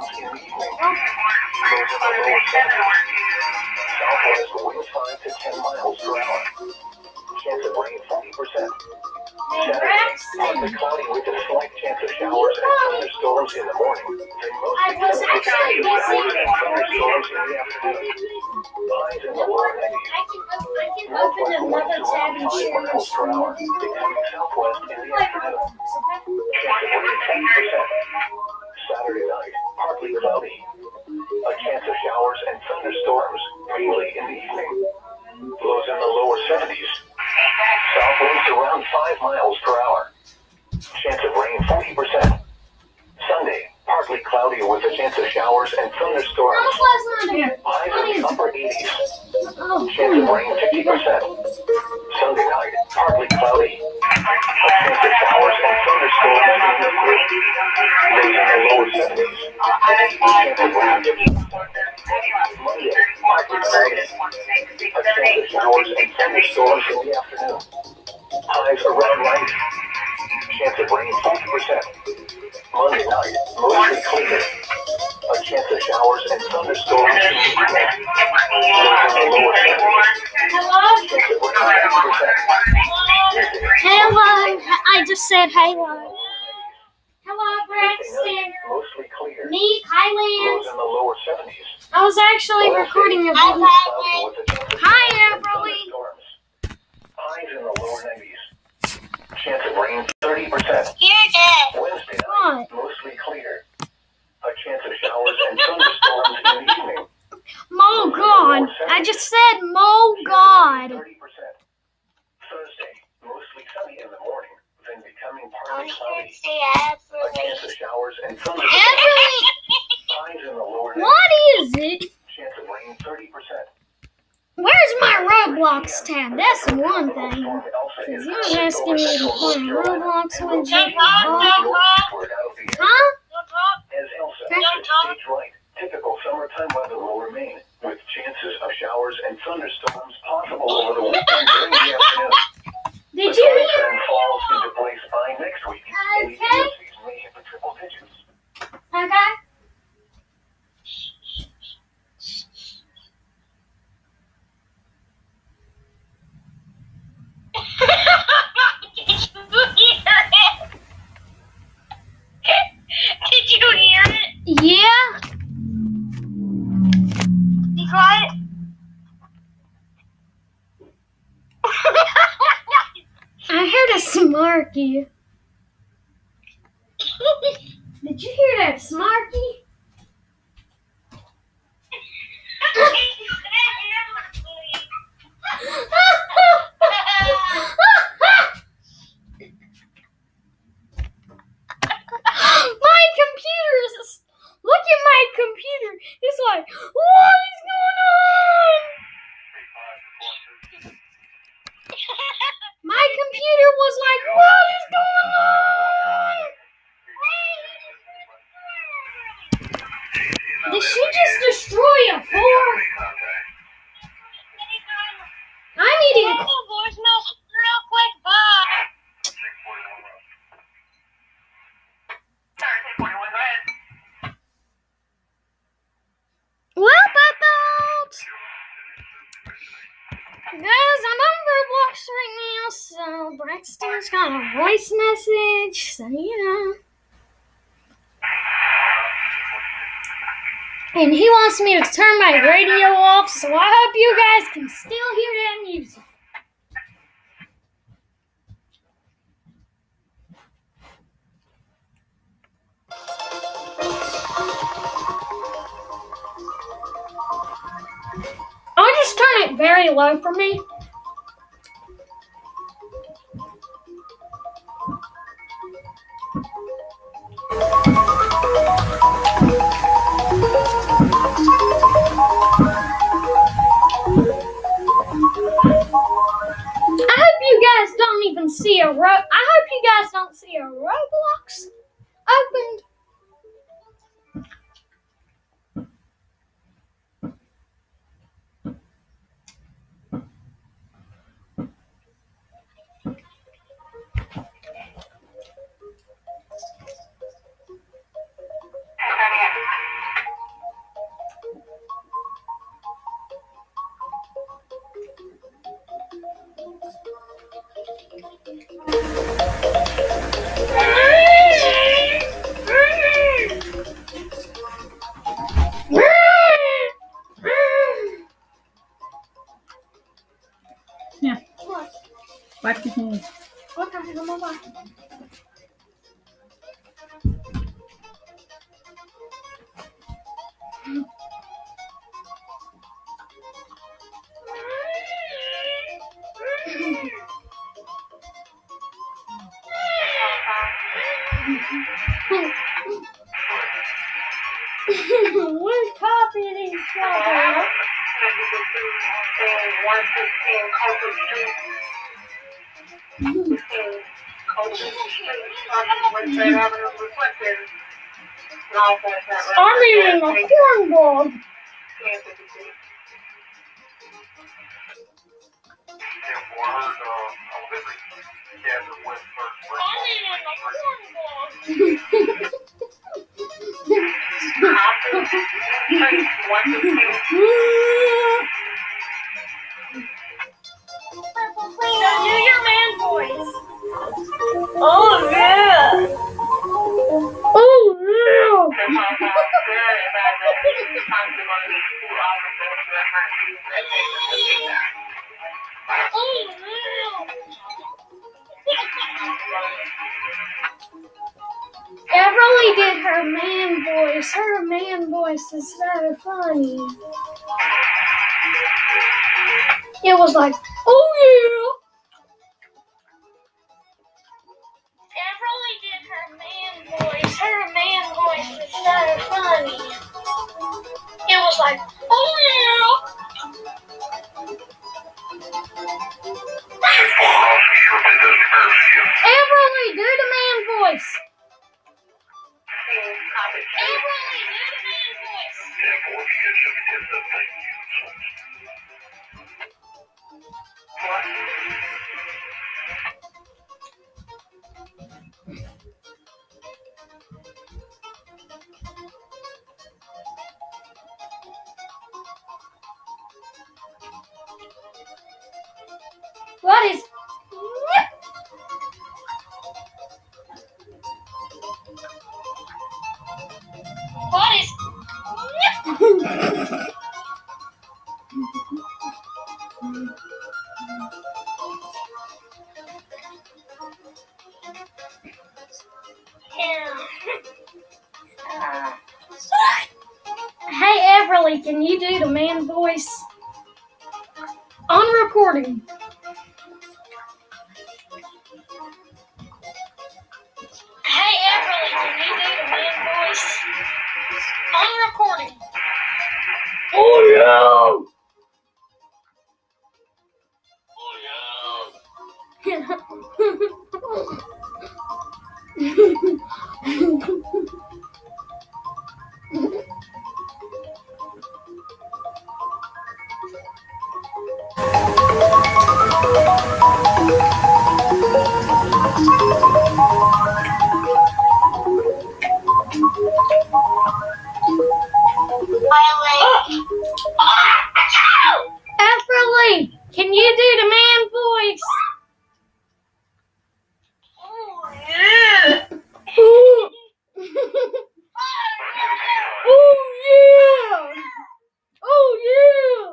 Southwest winds 5 to 10 miles per hour. Chance of rain 40%. Saturday, partly cloudy with a slight chance of showers and thunderstorms in the morning. Then mostly temperate showers and thunderstorms in the afternoon. Highs in the lower 90s. Northwest winds around 5 miles per hour. Becoming southwest in the afternoon. Chance of rain 10%. Saturday night, partly cloudy. A chance of showers and thunderstorms, mainly in the evening. Lows in the lower 70s. South winds around 5 miles per hour. Chance of rain 40%. Sunday, partly cloudy with a chance of showers and thunderstorms. Highs in the upper 80s. Chance of rain 50%. Sunday night, partly cloudy. A chance of showers and thunderstorms in the evening. Lows in the lower 70s. Chance of rain 50%. Monday, partly cloudy. A chance of showers and thunderstorms in the afternoon. Highs around 90. Chance of rain 40%. Monday night, mostly clear. A chance of showers and thunderstorms in the evening. Lows in the lower 70s. Hello? Chance of rain 50%. Hello. I just said hello. Hello, Tuesday Braxton. night, mostly clear. Me, Lows Highlands. in the lower 70s. I was actually recording a Partly video. cloudy with a chance of Hi, showers and Everly. thunderstorms. Highs in the lower 90s. Chance of rain 30%. Wednesday night, What? mostly clear. A chance of showers and thunderstorms in the evening. Mo God. I just said Mo God. 30%. Thursday, mostly sunny in the morning, then becoming partly cloudy. A chance of showers and thunderstorms. Everly. Highs in the lower 90s. What is it? Chance of rain 30%. Where's my Roblox tab? That's the one thing. Because you was asking me to play Roblox with you. Huh? As Elsa mentioned, stage right, typical summertime weather will remain, with chances of showers and thunderstorms possible over the weekend during the afternoon. Did The you sun hear? trend falls into place by next week, and the Okay. indices may hit the triple digits. Okay. Did you hear it? Yeah. Be quiet. I heard a Smarky. Did you hear that Smarky? My computer is. Look at my computer. It's like, what is going on? My computer was like, what is going on? Did she just destroy a fort? I'm eating. Voicemail real quick. Bye. Well, I thought. Guys, I'm on Roblox right now, so Braxton's got a voice message, so And he wants me to turn my radio off, so I hope you guys can still hear that music. I'll just turn it very low for me. I hope you guys don't even see I hope you guys don't see a Roblox opened. Wipe your hands. Okay, I'm on my We're copying each other. I'm eating a corn dog. Now do your man voice. Oh yeah! Oh yeah. Oh yeah. Everly did her man voice. Her man voice is so funny. It was like, oh yeah. Everly did her man voice. Her man voice is so funny. It was like, oh yeah. Everly, do the man voice. Everly, do the man voice. What is? What is? Hey Everly, can you do the man voice? On recording. Hey Everly, can you do the man voice? On recording. Oh yeah! Everly, can you do the man voice? Oh, yeah. Oh yeah! Oh yeah!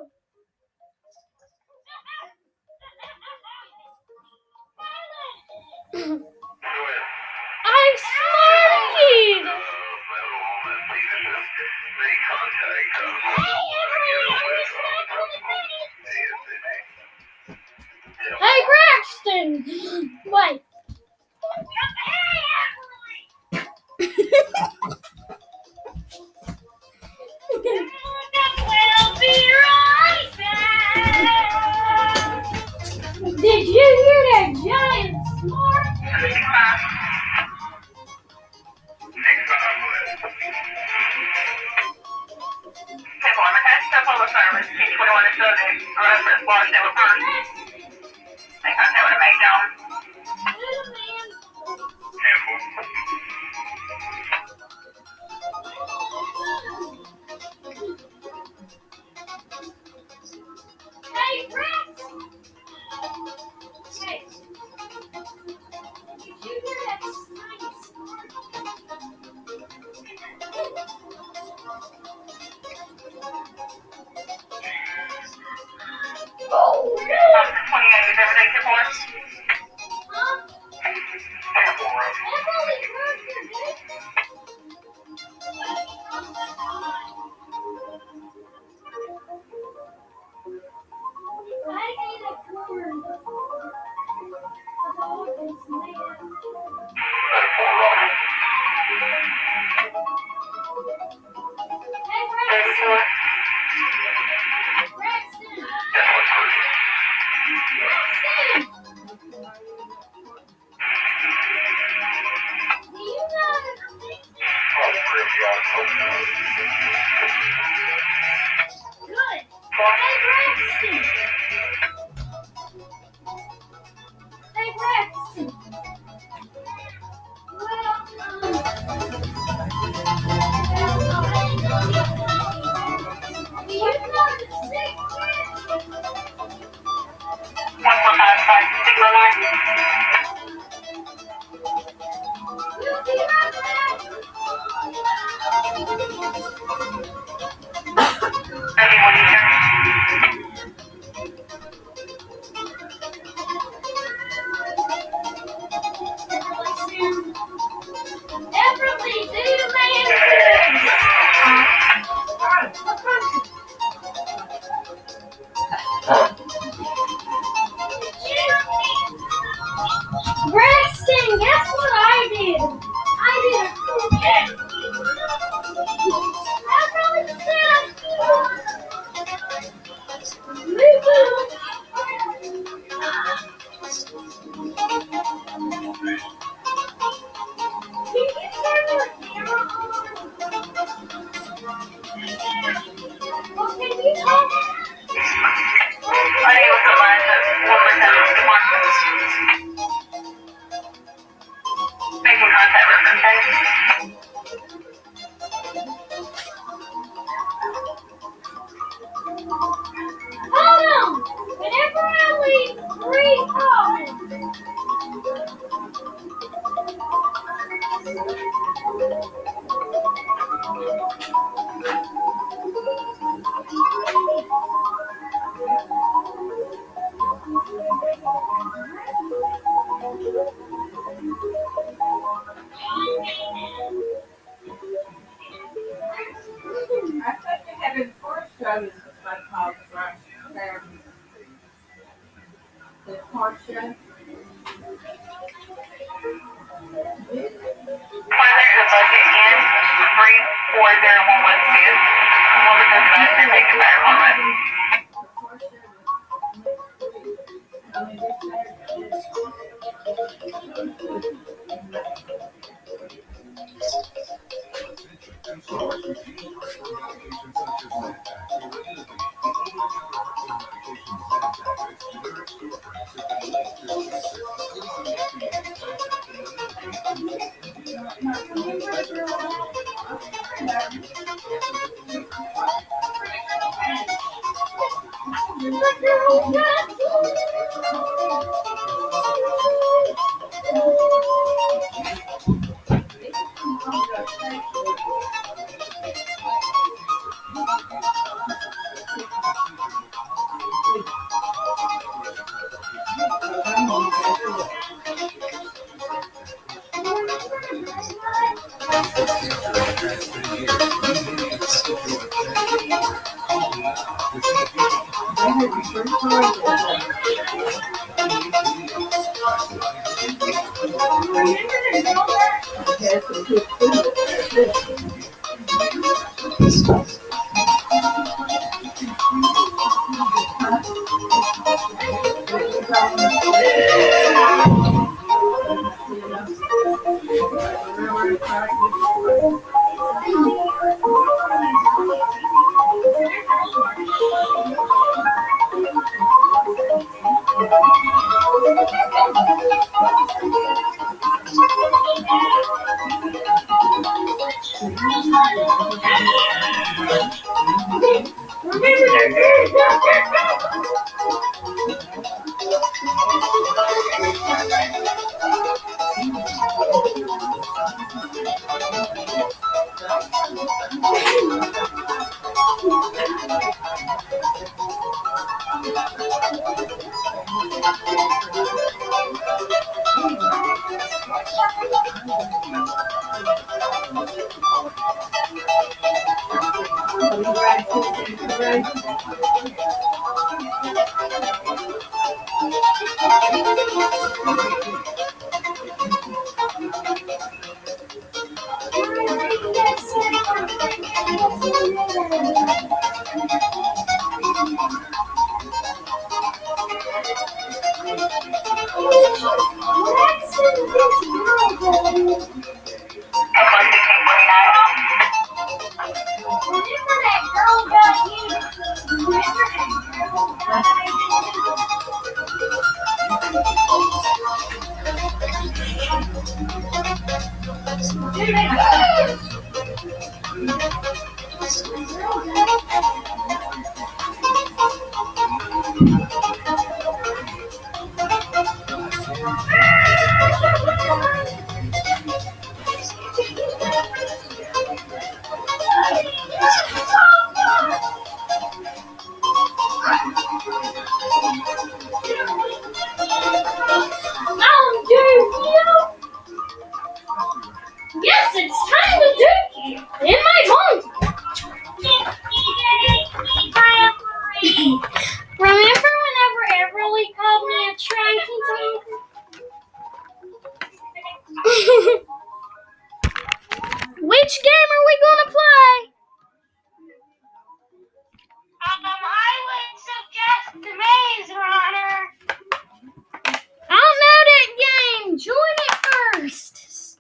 I smarted! Hey Braxton! Wait. We'll be right back. Did you hear that giant snort? Hey Braxton! Hey. Did you hear that giant snort? Oh no! 28 is everything to force. Braxton, guess what I did? I did a Yes, it's time to do in my home. Remember whenever Everly called me a tranky tonker? Which game are we gonna play? I would suggest the Maze Runner. I don't know that game. Join it first.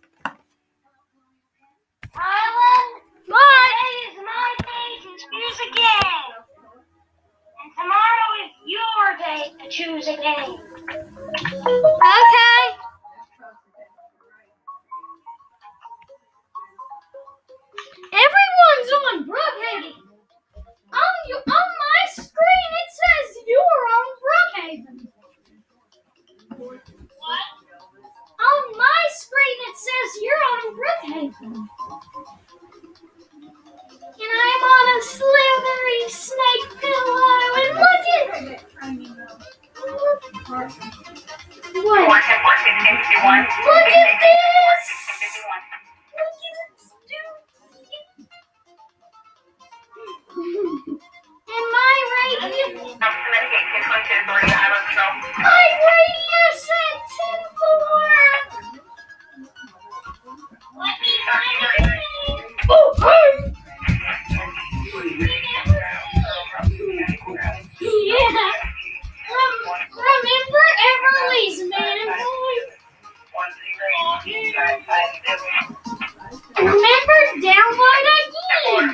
Alan, What? today is my day to choose a game. And tomorrow is your day to choose a game. Okay. Everyone's on Brookhaven. On my screen, it says you're on Brookhaven. What? On my screen, it says you're on Brookhaven. And I'm on a slithery snake pillow. And look at what? Look at this. Look at it, stupid. And my radio said 10-4. Let me find your name. Oh, hey. Yeah. Remember Everly's man boy? Remember download again.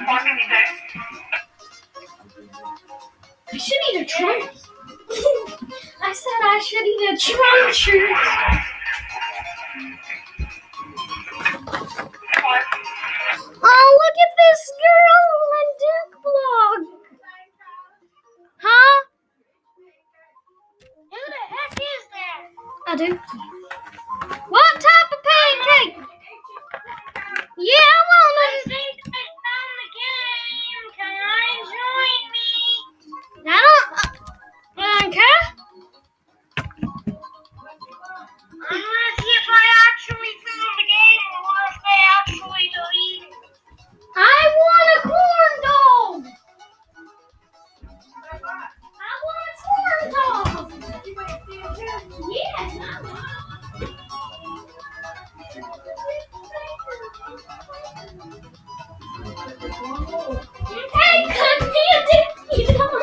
I should eat a trunk. I said I should eat a trunk treat. Oh, look at this girl on Duke Blog. Huh? Who the heck is that? I do. What type of pancake? Yeah, I I want it. think I found the game. Can I join me? I don't. Okay. I'm gonna see if I actually found the game or if they actually deleted it. I want a corn dog. I want a corn dog. Yes, I want. Hey, cut me a dookie dog.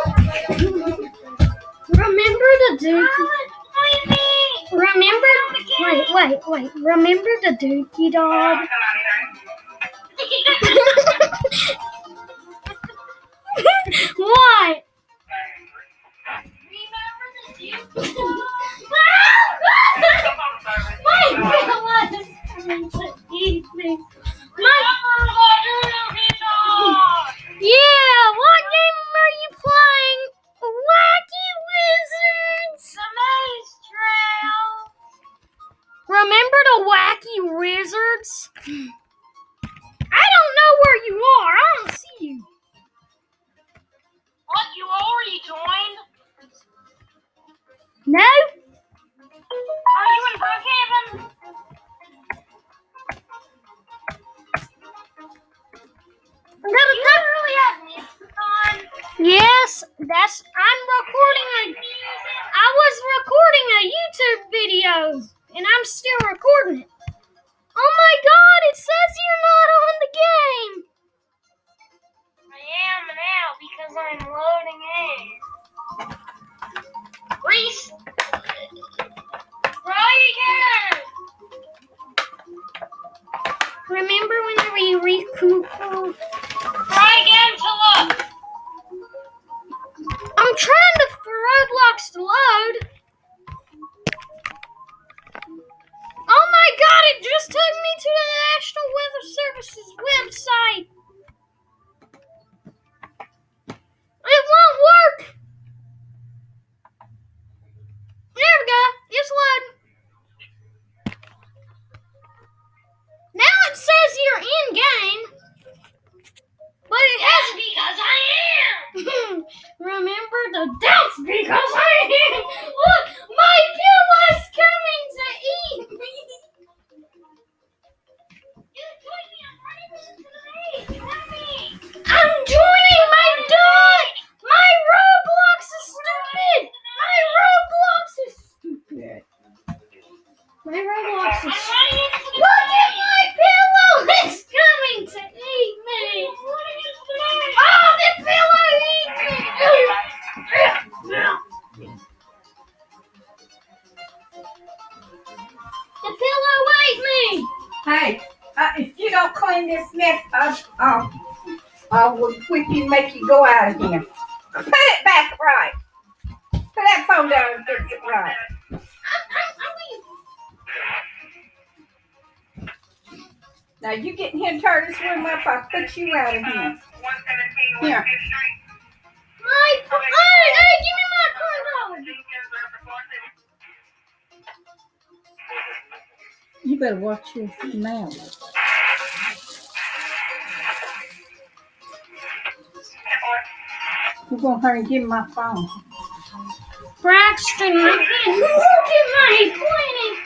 Remember the dookie? Remember? Wait. Remember the dookie dog? What? Remember the Duke? Yeah, what game are you playing? Wacky Wizards. The Maze Trail. Remember the Wacky Wizards? I don't know where you are. I don't see you. What, you already joined? No? Are you in Brookhaven? videos, and I'm still recording it. Oh my God, it says you're not on the game. I am now because I'm loading in. Reese! Try again! Remember whenever you recoup? Try again to look! I'm trying for Roblox to load. Oh my God, it just took me to the National Weather Service's website. It won't work. There we go. It's loading. Now it says you're in game. But it That's because I am! Remember that's because I am. Look, my pillow's coming to eat me. I'm joining my dog. My Roblox is stupid. My Roblox is stupid. Look at my pillow. It's coming to eat me. Oh, the pillow eat me. The pillow ate me. Hey, if you don't clean this mess up, I will whip you and make you go out of here. Put it back right. Put that phone down and fix it right. Now you get in here and turn this room up, I'll put you out of here. Here. Hey, give me my $100. You better watch your mouth. We're going to hurry and give me my phone. Braxton, look at my cleaning.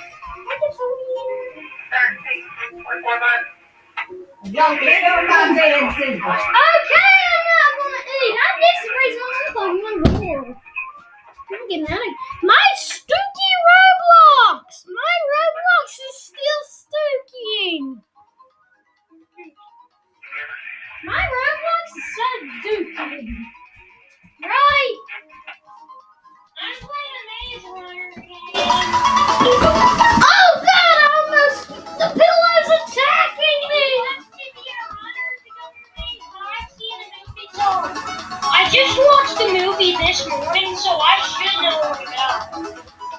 Don't get on my bed, Zebra. Okay, I'm not gonna eat. I get some reason I'm going to I'm getting out of here. My stooky Roblox. My Roblox is still stooking. My Roblox is so dookie. Right? I'm playing a maze runner game. Oh God, the pillow's attacking me. I just watched the movie this morning, so I should know where to go.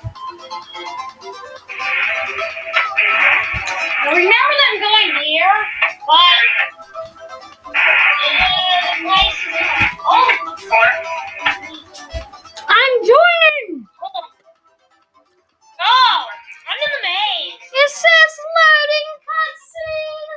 I remember them going here, but the place is I'm joining. Oh, I'm in the maze. It says loading cutscene.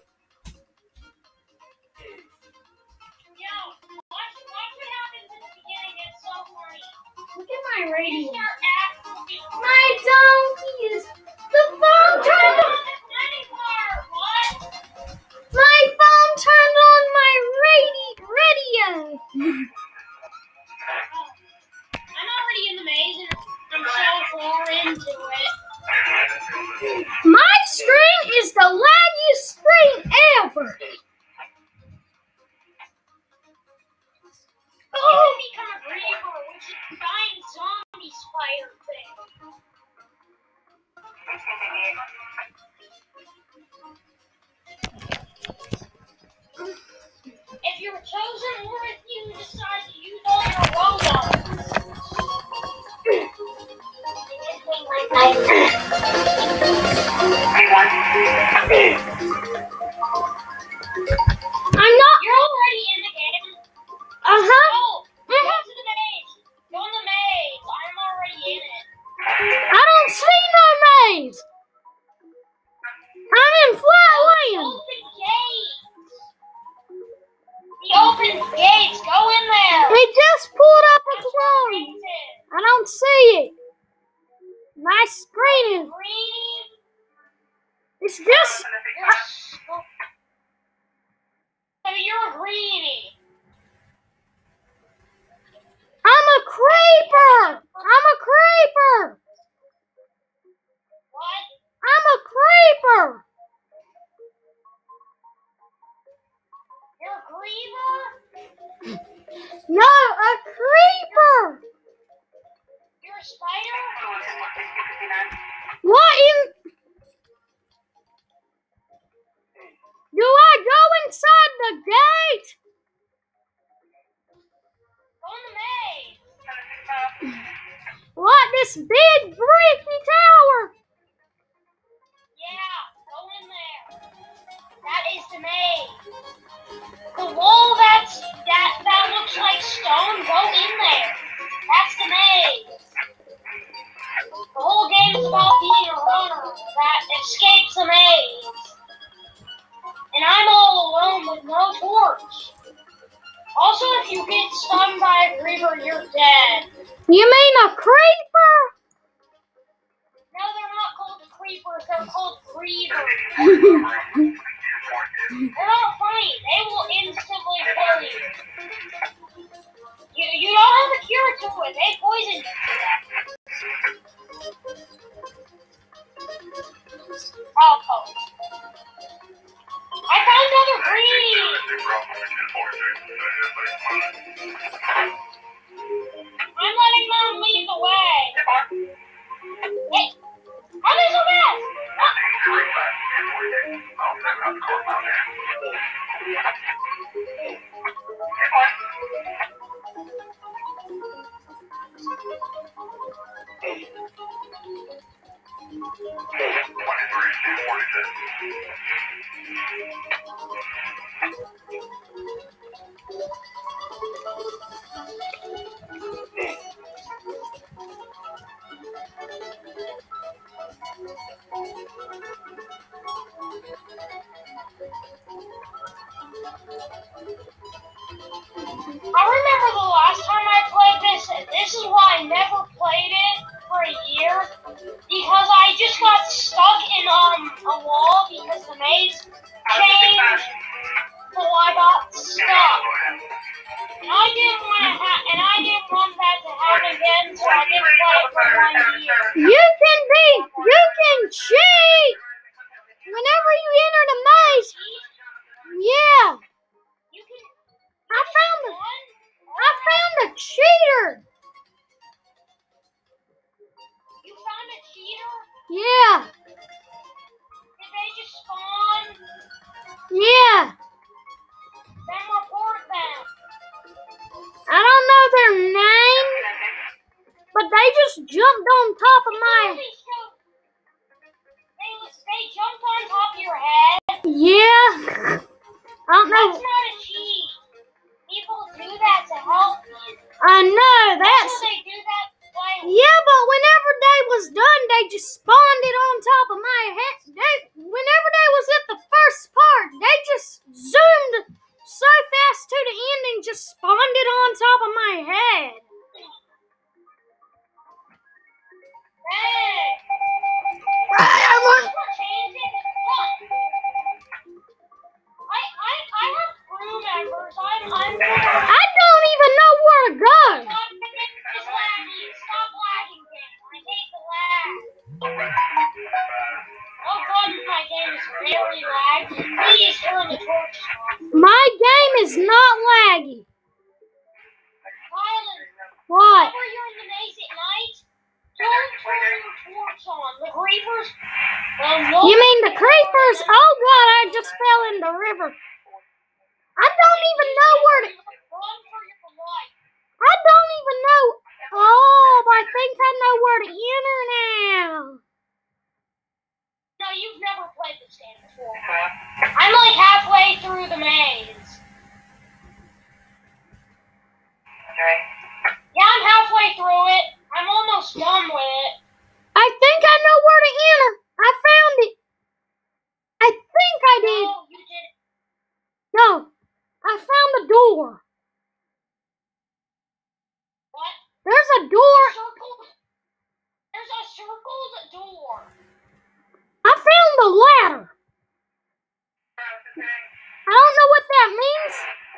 Yo, watch what happens in the beginning. It's so funny. Look at my radio. Start acting. My donkey is the phone turned on. What? My phone turned on my radio. I'm already in the maze and I'm so far into it. My screen is the laggiest screen ever. Oh, become a reaper, which is a giant zombie spider thing. If you're chosen or if you decide to use all your Robux. I'm not. You're already in the game. Uh-huh. Go to the maze. Go in the maze. I'm already in it. I don't see no maze. I'm in Flatland. Open gates. The open gates. Go in there. They just pulled up a That's where the clone. gate is. I don't see it. My screen is. Green. It's just. You're a greenie. I'm a creeper. I'm a creeper. a spider? What in? Do I go inside the gate? Go in the maze. What, this big freaky tower? Yeah, go in there. That is the maze. The wall that looks like stone, go in there. That's the maze. The whole game is about being a runner that escapes the maze. And I'm all alone with no torch. Also, if you get stung by a creeper, you're dead. You mean a creeper? No, they're not called creepers, they're called creepers. They're not funny, they will instantly kill you. You don't have a cure to it, they poison you. Oh. I found another green! I'm letting them lead the way. Hey, how did so fast? I remember the last time I played this, and this is why I never played it for a year, because I just got stuck in a wall because the maze changed, so I got stuck. And I didn't want that to happen again, so I didn't play it for 1 year. You can cheat! Whenever you enter the maze, yeah. You can. I found a cheater. You found a cheater? Yeah, Did they just spawn? yeah. Then report them. I don't know their name, but they just jumped on top of my. They jumped on top of your head. Yeah. I don't That's know. not a cheat. People do that to help you. I know that's. Also, they do that by. Yeah, but whenever they was done, they just spawned it on top of my head. Whenever they was at the first part, they just zoomed so fast to the end and just spawned it on top of my head. Hey. I'm on. Change it. Look. I have crew members. I don't even know where to go. It's laggy. Stop lagging, game. I hate the lag. Oh god, my game is very laggy. Please turn the torch off. My game is not laggy. Tyler, What? whenever you're in the maze at night, don't turn your torch on. The creepers will look. You mean the creepers? Oh god, I just fell in the river. I don't even know where to. Run for your life. I don't even know. Oh, I think I know where to enter now. No, you've never played this game before. I'm like halfway through the maze. Yeah, I'm halfway through it. I'm almost done with it. I think I know where to enter. I found it. I think I did. No, you didn't. No, I found the door. What? There's a door. There's a circled door. I found the ladder. I don't know what that means.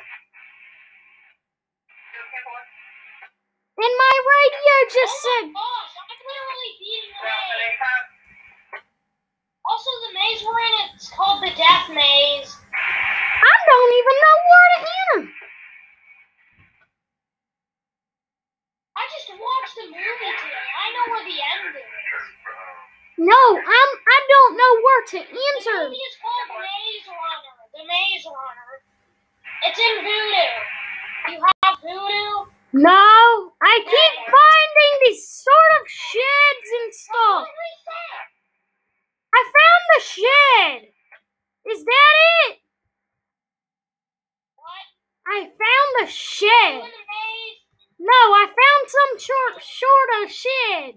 And my radio just said, Oh my gosh, I'm literally beating the maze. Also, the maze we're in, it's called the Death Maze. I don't even know where to enter. I just watched the movie today. I No, I don't know where to enter. The movie is called The Maze Runner. The Maze Runner. It's in Voodoo. You have Voodoo? No, I keep finding these sort of sheds and stuff. I found the shed. Is that it? What? I found the shed. You in the maze? No, I found some sort of shed.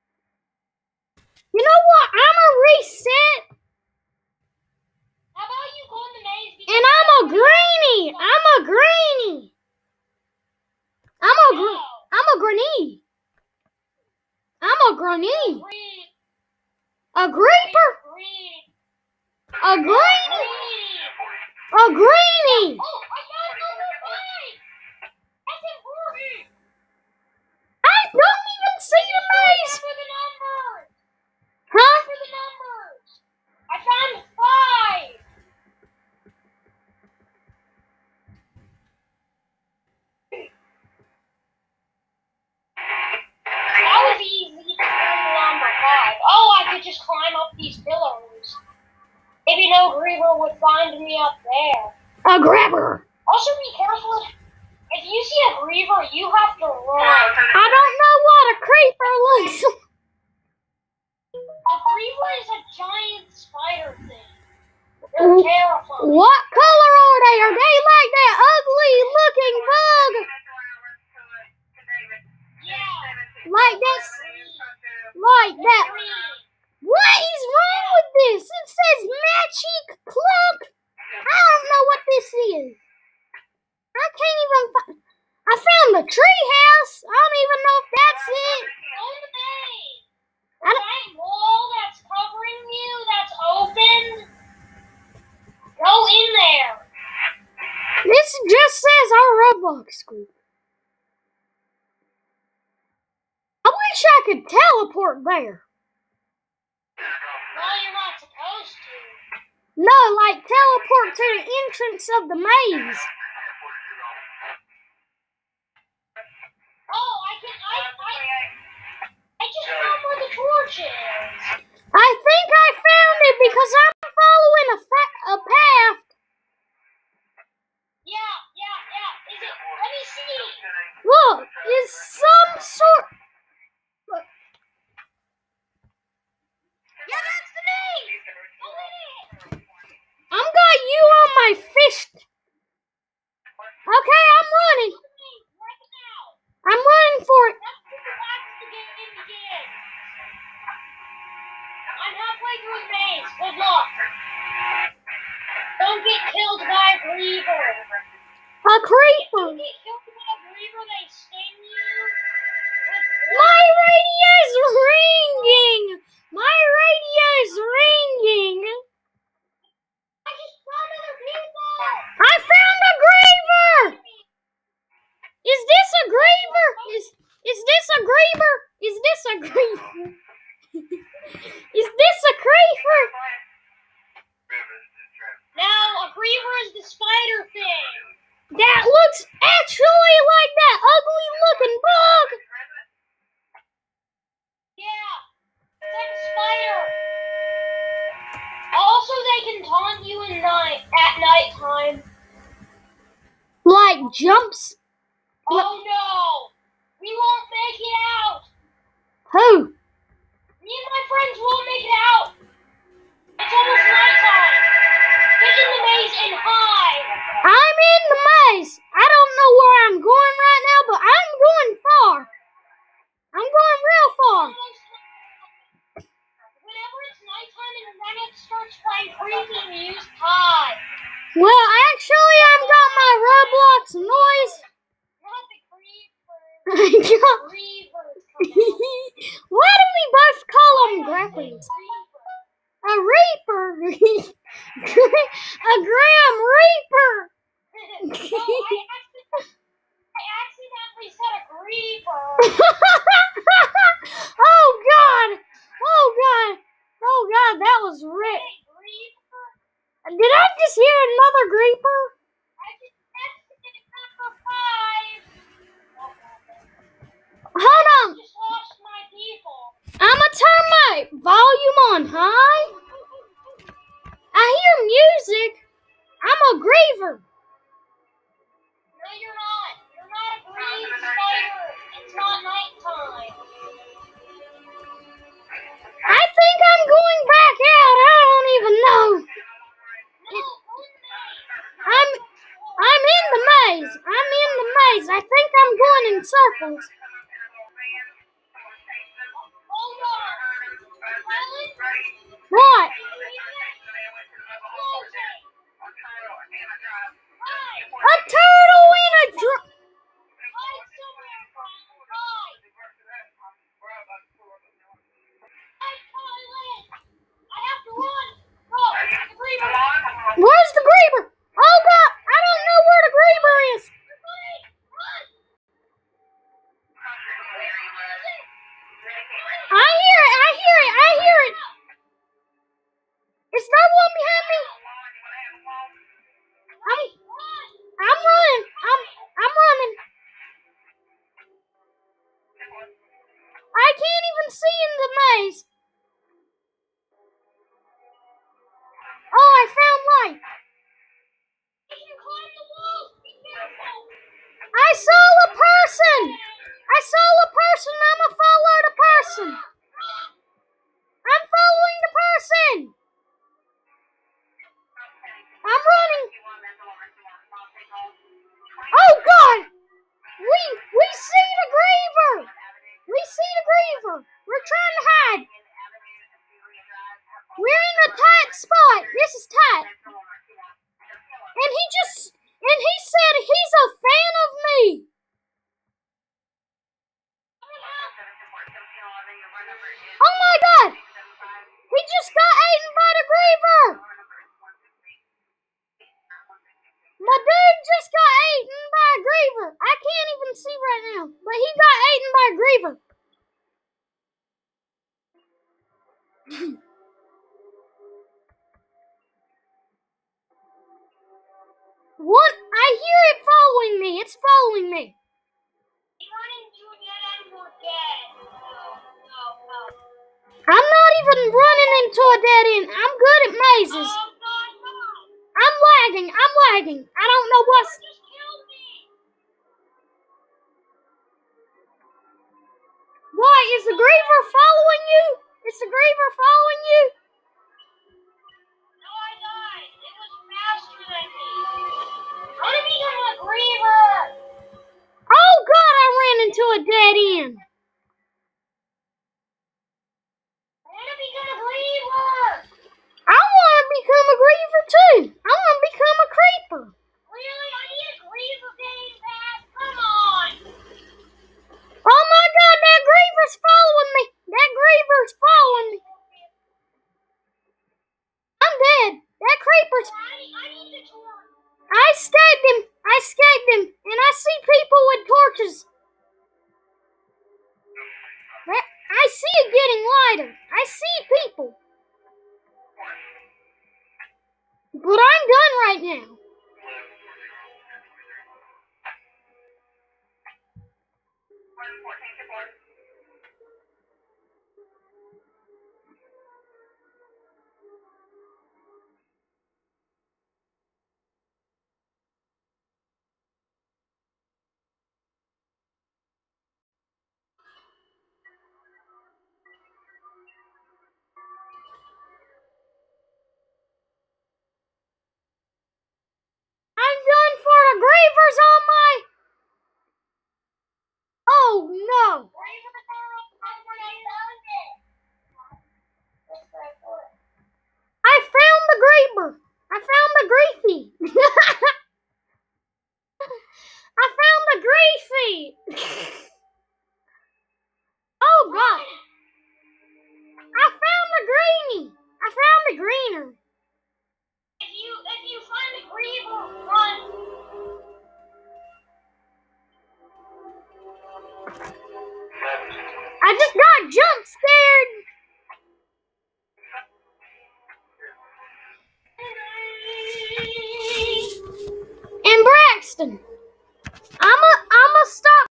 You know what? I'ma reset. How about you go in the maze? And I'm a greenie. I'm a greenie. I'm a granny. I'm a granny. Green. A creeper. Green. A greenie. Green. A greenie. Oh, I got number 5. That's important. I don't even see the maze. Remember the numbers. Huh? Remember the numbers. I found 5. That was easy to find number 5. Oh, I could just climb up these pillars. Maybe no griever would find me up there. A grabber. Also, be careful. If you see a griever, you have to run. I don't know what a creeper looks like. A griever is a giant spider thing. They're terrifying. What color are they? Are they like that ugly looking bug? Yeah. Like this? Like that? What is wrong with this? It says Magic Clock. I don't know what this is. I can't even find. I found the tree house. I don't even know if that's it. Go in the maze. I don't- That wall that's covering you, that's open. Go in there. This just says our Roblox group. I wish I could teleport there. No, you're not supposed to. No, like teleport to the entrance of the maze. Oh, I just found where the torch is. I think I found it because I'm following a path. Yeah. Is it? Let me see. Look, it's some sort. Look. Yeah, that's the name. Go in it. I'm got you on my fist. Okay, I'm running. Right now. I'm running for it. That's the game begins. I'm halfway through the maze. Good luck. Don't get killed by a griever. A If creeper. you get killed by a griever, they sting you. My radio's ringing. My radio's ringing. I just found other people. I found a griever. Is this a griever? Is this a griever? Is this a griever? Is this a creeper? No, a griever is the spider thing. That looks actually like that ugly looking bug. Yeah, it's like a spider. Also, they can taunt you at nighttime. Like jumps. Oh no, we won't make it out. Who? Me and my friends won't make it out. It's almost nighttime. Get in the maze and hide. I'm in the maze. I don't know where I'm going right now, but I'm going far. I'm going real far. Whenever it's nighttime and then it starts playing creepy music, hide. Well, actually, I've got my Roblox noise. Not the creeper. I got. Grievers come out. Why do we both call them grappies? Creeper. A reaper. A Grim Reaper. No, I accidentally said a griever. Oh God! Oh God! Oh God! That was rich. Hey, griever. Did I just hear another creeper? I just accidentally number 5. Hold on. Just lost my people. I'ma turn my Alright, volume on high. I hear music. I'm a griever. No, you're not. You're not a green spider. It's not nighttime. I think I'm going back out. I don't even know. No, go in the maze. I'm in the maze. I'm in the maze. I think I'm going in circles. Hold on. Helen? What? A turtle in a drum. Where's the griever? Oh God, I don't know where the griever is. I hear it. I hear it. I hear it. Is there one behind me? I'm running. I'm running. I can't even see in the maze. Oh, I found light. I saw a person. I saw a person. I'm gonna follow the person. I'm following the person. I'm running. Oh God! We see the griever. We see the griever. We're trying to hide. We're in a tight spot. This is tight. And he said he's a fan of me. Oh my God! He just got eaten by the griever. My dude just got eaten by a griever. I can't even see right now, but he got eaten by a griever. What? I hear it following me. It's following me. I'm not even running into a dead end. I'm good at mazes. I'm lagging. I don't know what's... What? Is the griever following you? Is the griever following you? No, I died. It was faster than me. How did he become a griever? Oh God, I ran into a dead end. I want to become a griever. I want to become a griever too. I want to become a creeper. Really? I need a griever game pass. Come on. Oh my God, that griever's following me. That griever's following me. I'm dead. That creeper's... I need the torch. I escaped him. And I see people with torches. I see it getting lighter. I see people. But I'm done right now. I'm done for the grievers on my... Oh no. I found the griever. I found the griefy. I found the griefy. Oh God. I found the greenie. I found the greener. If you find a griever, run.